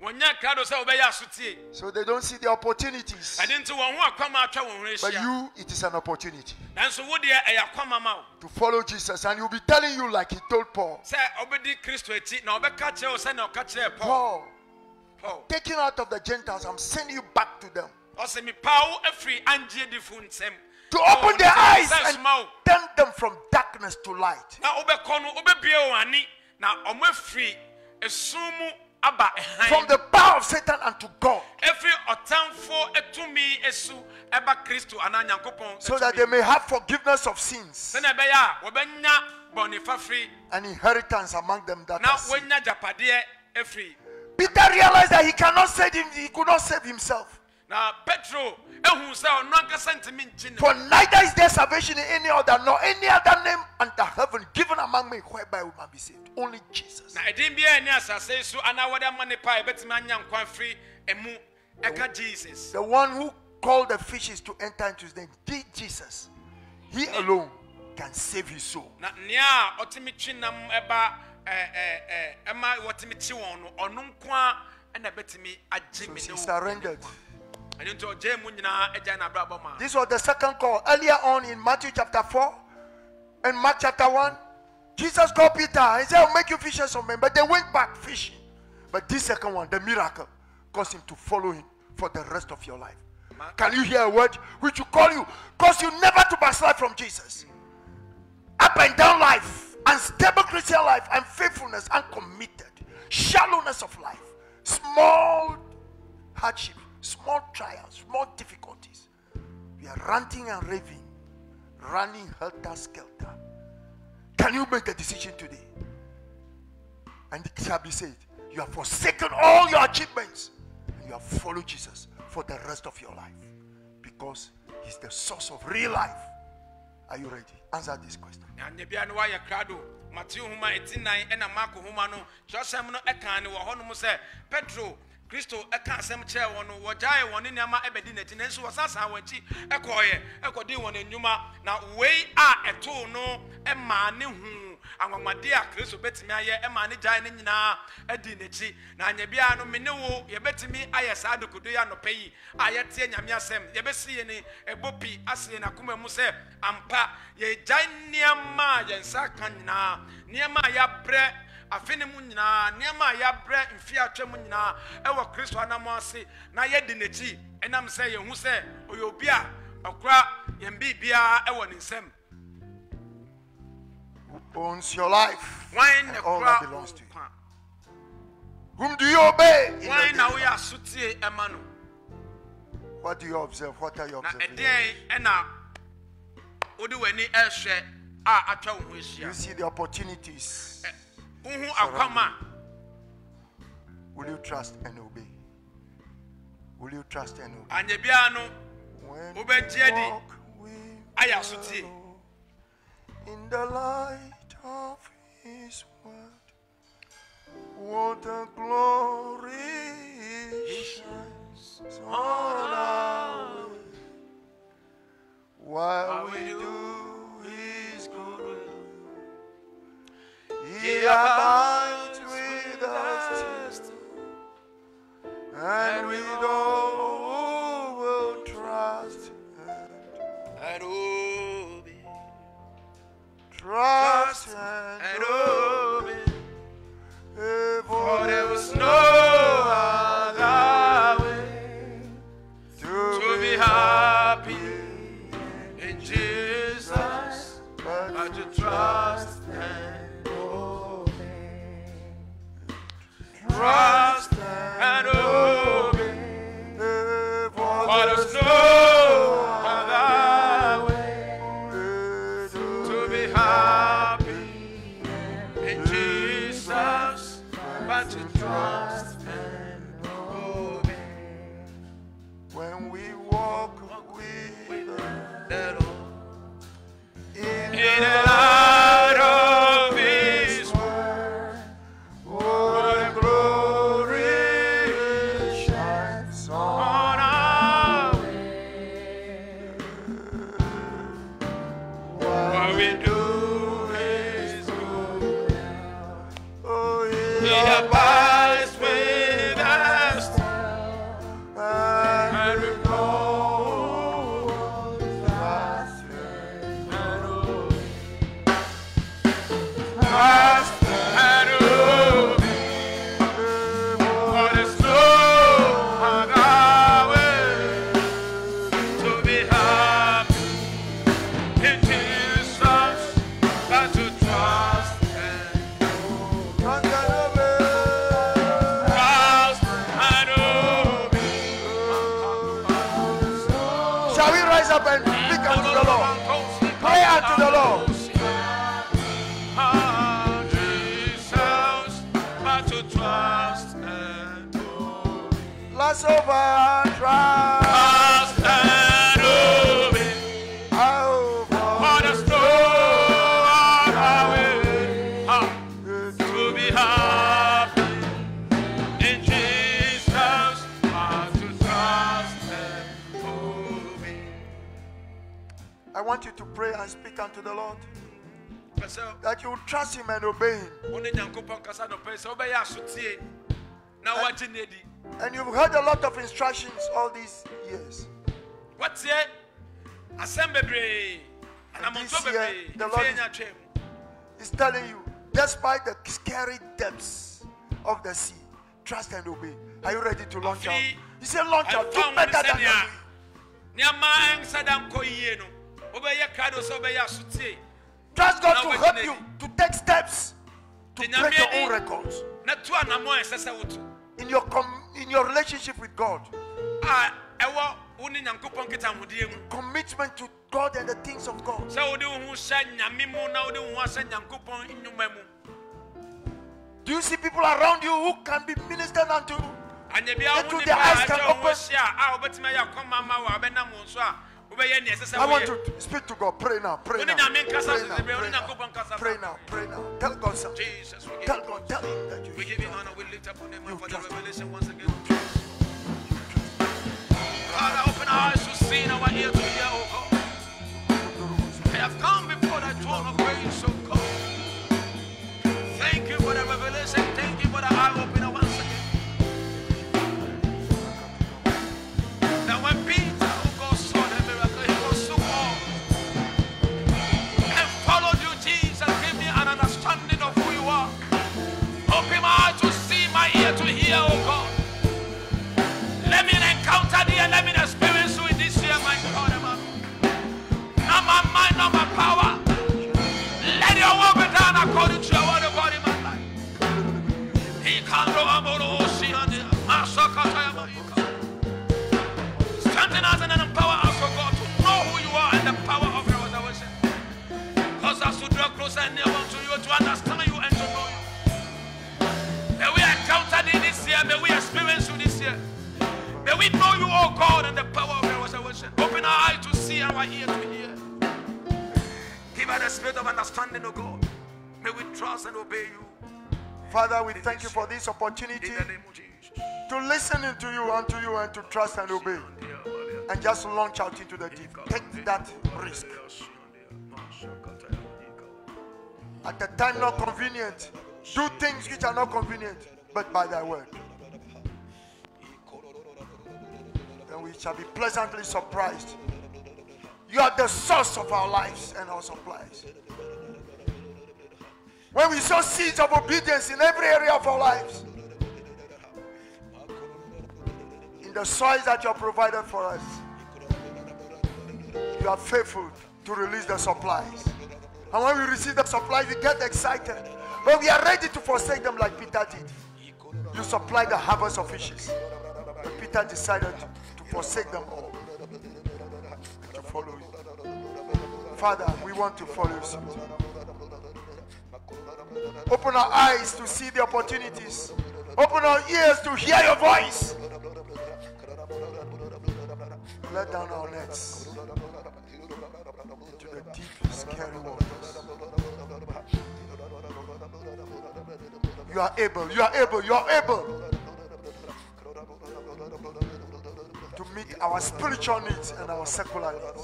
So they don't see the opportunities. But you, it is an opportunity to follow Jesus, and he'll be telling you like he told Paul. Paul, Paul, taking out of the Gentiles, I'm sending you back to them. To open their eyes and turn them from darkness to light. From the power of Satan unto God. So that they may have forgiveness of sins. An inheritance among them that are saved. Peter realized that he cannot save him, he could not save himself. For neither is there salvation in any other, nor any other name under heaven given among men whereby we might be saved. Only Jesus. The one who called the fishes to enter into his name, did Jesus. He alone can save his soul. So he surrendered. This was the second call. Earlier on in Matthew chapter four and Mark chapter one, Jesus called Peter. He said, I'll make you fishers of men. But they went back fishing. But this second one, the miracle, caused him to follow him for the rest of your life. Can you hear a word which will call you? Cause you never to backslide from Jesus. Up and down life, unstable Christian life, unfaithfulness, uncommitted, shallowness of life, small hardship, small trials, small difficulties. We are ranting and raving, running helter skelter. Can you make a decision today? And it shall be said, you have forsaken all your achievements and you have followed Jesus for the rest of your life, because he's the source of real life. Are you ready? Answer this question. Petro Kristo eka asem kire won no wojae won ne ma ebedi nati nanso wasasa wanchi ekoye ekodi won enuma na wei a eto no ema ne hu anwamade a Kristo betimi aye ema ne jae ne nyina edi nachi na anya bia no mene wo ye betimi aye sa adokodo ya no peyi ayete nyame asem ye besi ye ne ebopi ase na kuma mu se ampa ye jae niama ye nsa kan nyina niama ya bre afene mu nyina niama ya bre mfi atwa mu nyina ewo Kristo anamo ase na ye di nachi enam se ye hu se oyobi a okra ye mbibia ewo ne nsem. Who owns your life and all that belongs to you? Whom do you obey? Why now we are sutie emanu? What do you observe? What are you Na observing? ɛdeɛn ɛna wode w'ani ɛhwɛ a atwa wo ho You ahyia. see the opportunities. Wohu akwama. Will you trust and obey? Will you trust and obey? Anya biara no When wobɛgye adi walk with ayɛ the asotie. Lord in the light of His word, what a glory shines on our way. While we do His good will, He abides with us, and we know will trust and And obey. trust and And obey. obey. For For there there was was no no other other way way to to be be happy happy in Jesus, but but to trust and obey. Trust and obey. for For there's there's no no other other way way to be happy in Jesus, but to trust and obey. when we walk with The Lord in in the the light of His word, what a glory shines on. on our way. What we do is good. Oh, He yeah. abides with us, And and we know trust and obey. Trust and obey. For there's no other way to be happy in Jesus, but to trust and Trust and obey. trust and obey. Shall we rise up and speak unto the Lord? Pray unto the Lord. Ah, Jesus, but to trust and obey. Last over, trust. Trust and obey. Oh, For there's no other way ah, to be happy in Jesus, but to trust and obey. I want you to pray and speak unto the Lord So, that you will trust Him and obey Him. one Nyankopɔn kasa no pɛ sɛ wobɛyɛ asotie na woagye no adi. And you've heard a lot of instructions all these years. Wotie asɛm bebree anammɔntɔ this year, bebree the ne Lord fie is- nya twam. He's telling you, despite the scary depths of the sea, trust and obey. Are you ready to launch out? Afi- He said, launch out. Do ɛmfa wo ne better than sɛnea you. nneɛma ɛnsɛ da nkɔ yie no wobɛyɛ krado sɛ wobɛyɛ asotie Trust God Now to wait help a you minute. to take steps to Ti break your nyame own ani- records na to anammɔ a ɛsɛ sɛ woto in your com- in your relationship with God. a ɛwɔ wo ne nyankopɔn nkitahodeɛ mu Commitment to God and the things of God. sɛ wode wo ho hyɛ nyame mu na wode wo ho ahyɛ nyankopɔn nnwuma mu Do you see people around you who can be ministered unto? anyɛ bia wo Into nipa their eyes a can atwa wo ho open. hyia a wobɛtumi ayɛ akɔma ma wo a wobɛnam wo so a wobɛyɛ neɛ ɛsɛ sɛ I want woyɛ you to speak to God. Pray now. Pray Wo now. ne nyame nkasa Pray now. bebree, wo Pray ne now. Nyankopɔn nkasa Pray bebree. now. Pray now. Tell God something. Jesus, we give Tell you God. Tell Him that you We give you honor, we lift up your name You for the trust. revelation once again. Father, open our eyes to see and our ear to hear, oh God. I have come before thy throne of grace, oh God. Thank you for the revelation. Thank you for the eye opener once again. Now when Peter, oh God, saw the miracle, he was so bold and followed you, Jesus. Give me an understanding of who you are. Open my eye to see, my ear to hear, oh God. Let me encounter thee and let me experience you in this year, my God. Not my mind, not my power, experience you this year. May we know you, oh God, and the power of your resurrection. Open our eyes to see and our ears to hear. Give us the spirit of understanding, oh God. May we trust and obey you. Father, we thank you for this opportunity In the name of Jesus. to listen to you, unto you, and to trust and obey. And just launch out into the deep. Take that risk. At a time not convenient, do things which are not convenient, but by thy word. And we shall be pleasantly surprised. You are the source of our lives and our supplies. When we sow seeds of obedience in every area of our lives, in the soils that you have provided for us, you are faithful to release the supplies. And when we receive the supplies, we get excited. But we are ready to forsake them like Peter did. You supply the harvest of fishes. But Peter decided to forsake them all and to follow you. Father, we want to follow you. Open our eyes to see the opportunities. Open our ears to hear your voice. Let down our nets to the deep, scary waters. You are able, you are able, you are able to meet our spiritual needs and our secular needs.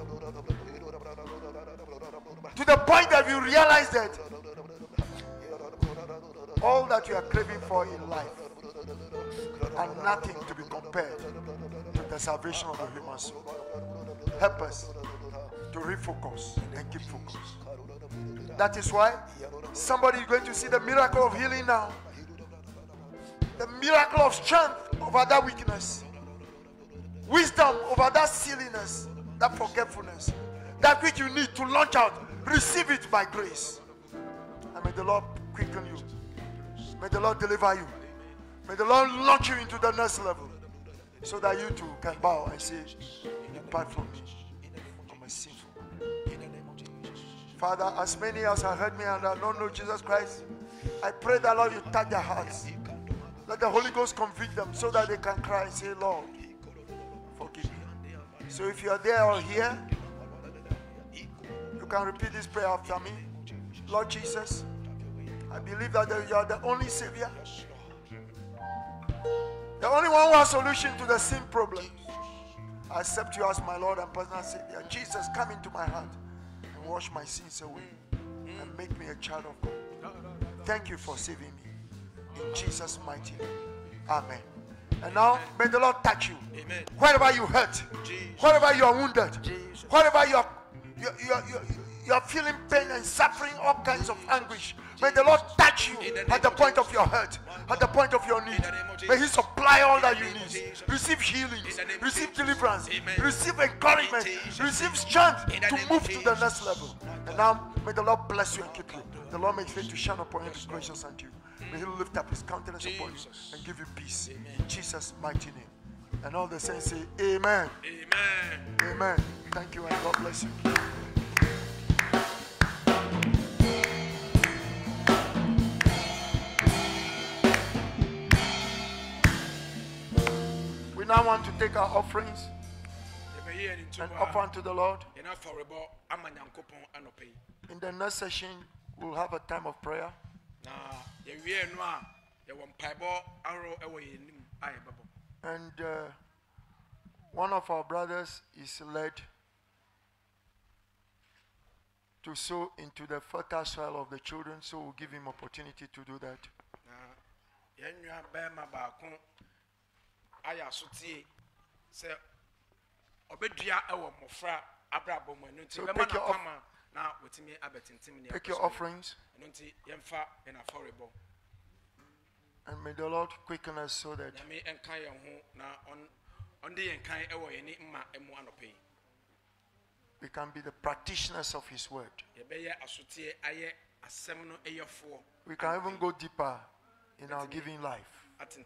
To the point that we realize that all that you are craving for in life are nothing to be compared to the salvation of the human soul. Help us to refocus and keep focus. That is why somebody is going to see the miracle of healing now. The miracle of strength over that weakness. Wisdom over that silliness, that forgetfulness. That which you need to launch out. Receive it by grace. And may the Lord quicken you. May the Lord deliver you. May the Lord launch you into the next level. So that you too can bow and say, depart from me. I'm a sinful man. Father, as many as have heard me and I don't know Jesus Christ, I pray that, Lord, you touch their hearts. Let the Holy Ghost convict them so that they can cry and say, Lord, forgive me. So if you are there or here, you can repeat this prayer after me. Lord Jesus, I believe that you are the only Savior. The only one who has a solution to the sin problem. I accept you as my Lord and personal Savior. Jesus, come into my heart and wash my sins away and make me a child of God. Thank you for saving me. In Jesus' mighty name. Amen. And now, may the Lord touch you. Amen. Wherever you hurt, wherever you are wounded, wherever you are, you, you, you, you are feeling pain and suffering all kinds of anguish, may the Lord touch you at the point of your hurt, at the point of your need. May He supply all that you need. Receive healing, receive deliverance, receive encouragement, receive strength to move to the next level. And now, may the Lord bless you and keep you. The Lord make faith to shine upon you and be gracious unto you. May He lift up His countenance upon you and give you peace. In Jesus' mighty name. And all the saints say, Amen. Amen. Amen. Thank you and God bless you. We now want to take our offerings and offer unto the Lord. In the next session, we'll have a time of prayer. And uh, one of our brothers is led to sow into the fertile soil of the children, so we'll give him opportunity to do that. So take your, off- take your offerings, and may the Lord quicken us so that we can be the practitioners of His word. We can even go deeper in our giving life.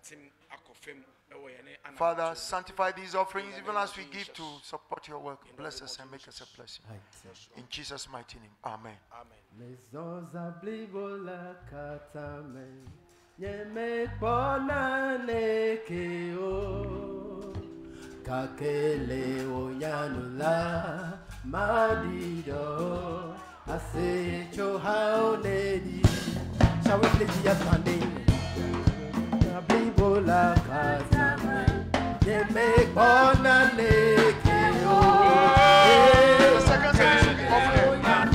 Father, sanctify these offerings even as we give to support your work. Bless us and make us a blessing. In Jesus' mighty name. Amen. Amen. Nyeme bona nekeo kakele onyanula madido ase cho haonedi. Shall we please just standing? Bibola kasame nyeme bona nekeo. The second sentence should be offering.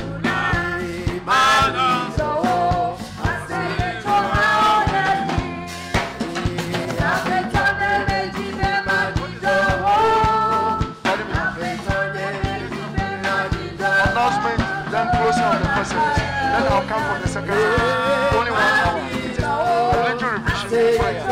Announcement, then closing of the first service. Then I'll come for the second service. Only one hour. It is a little revision prayer.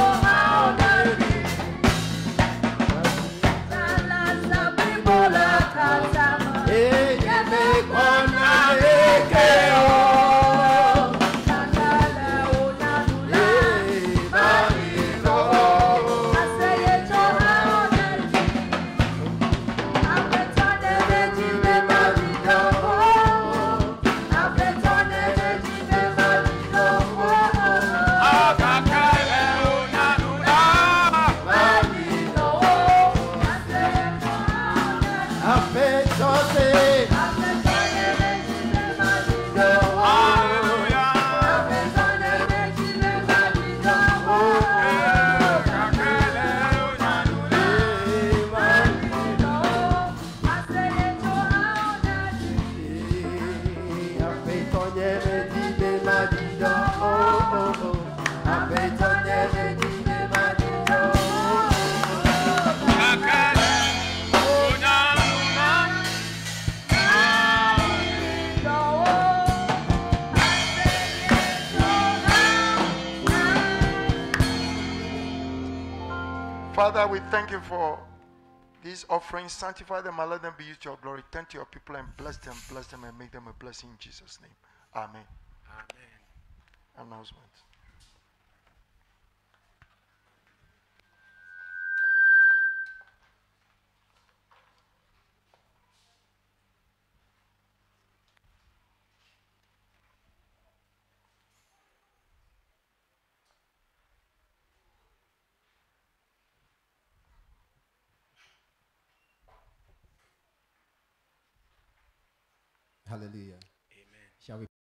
Father, we thank you for these offerings. Sanctify them and let them be used to your glory. Tend to your people and bless them, bless them and make them a blessing in Jesus' name. Amen. Amen. Announcement. Hallelujah. Amen. Shall we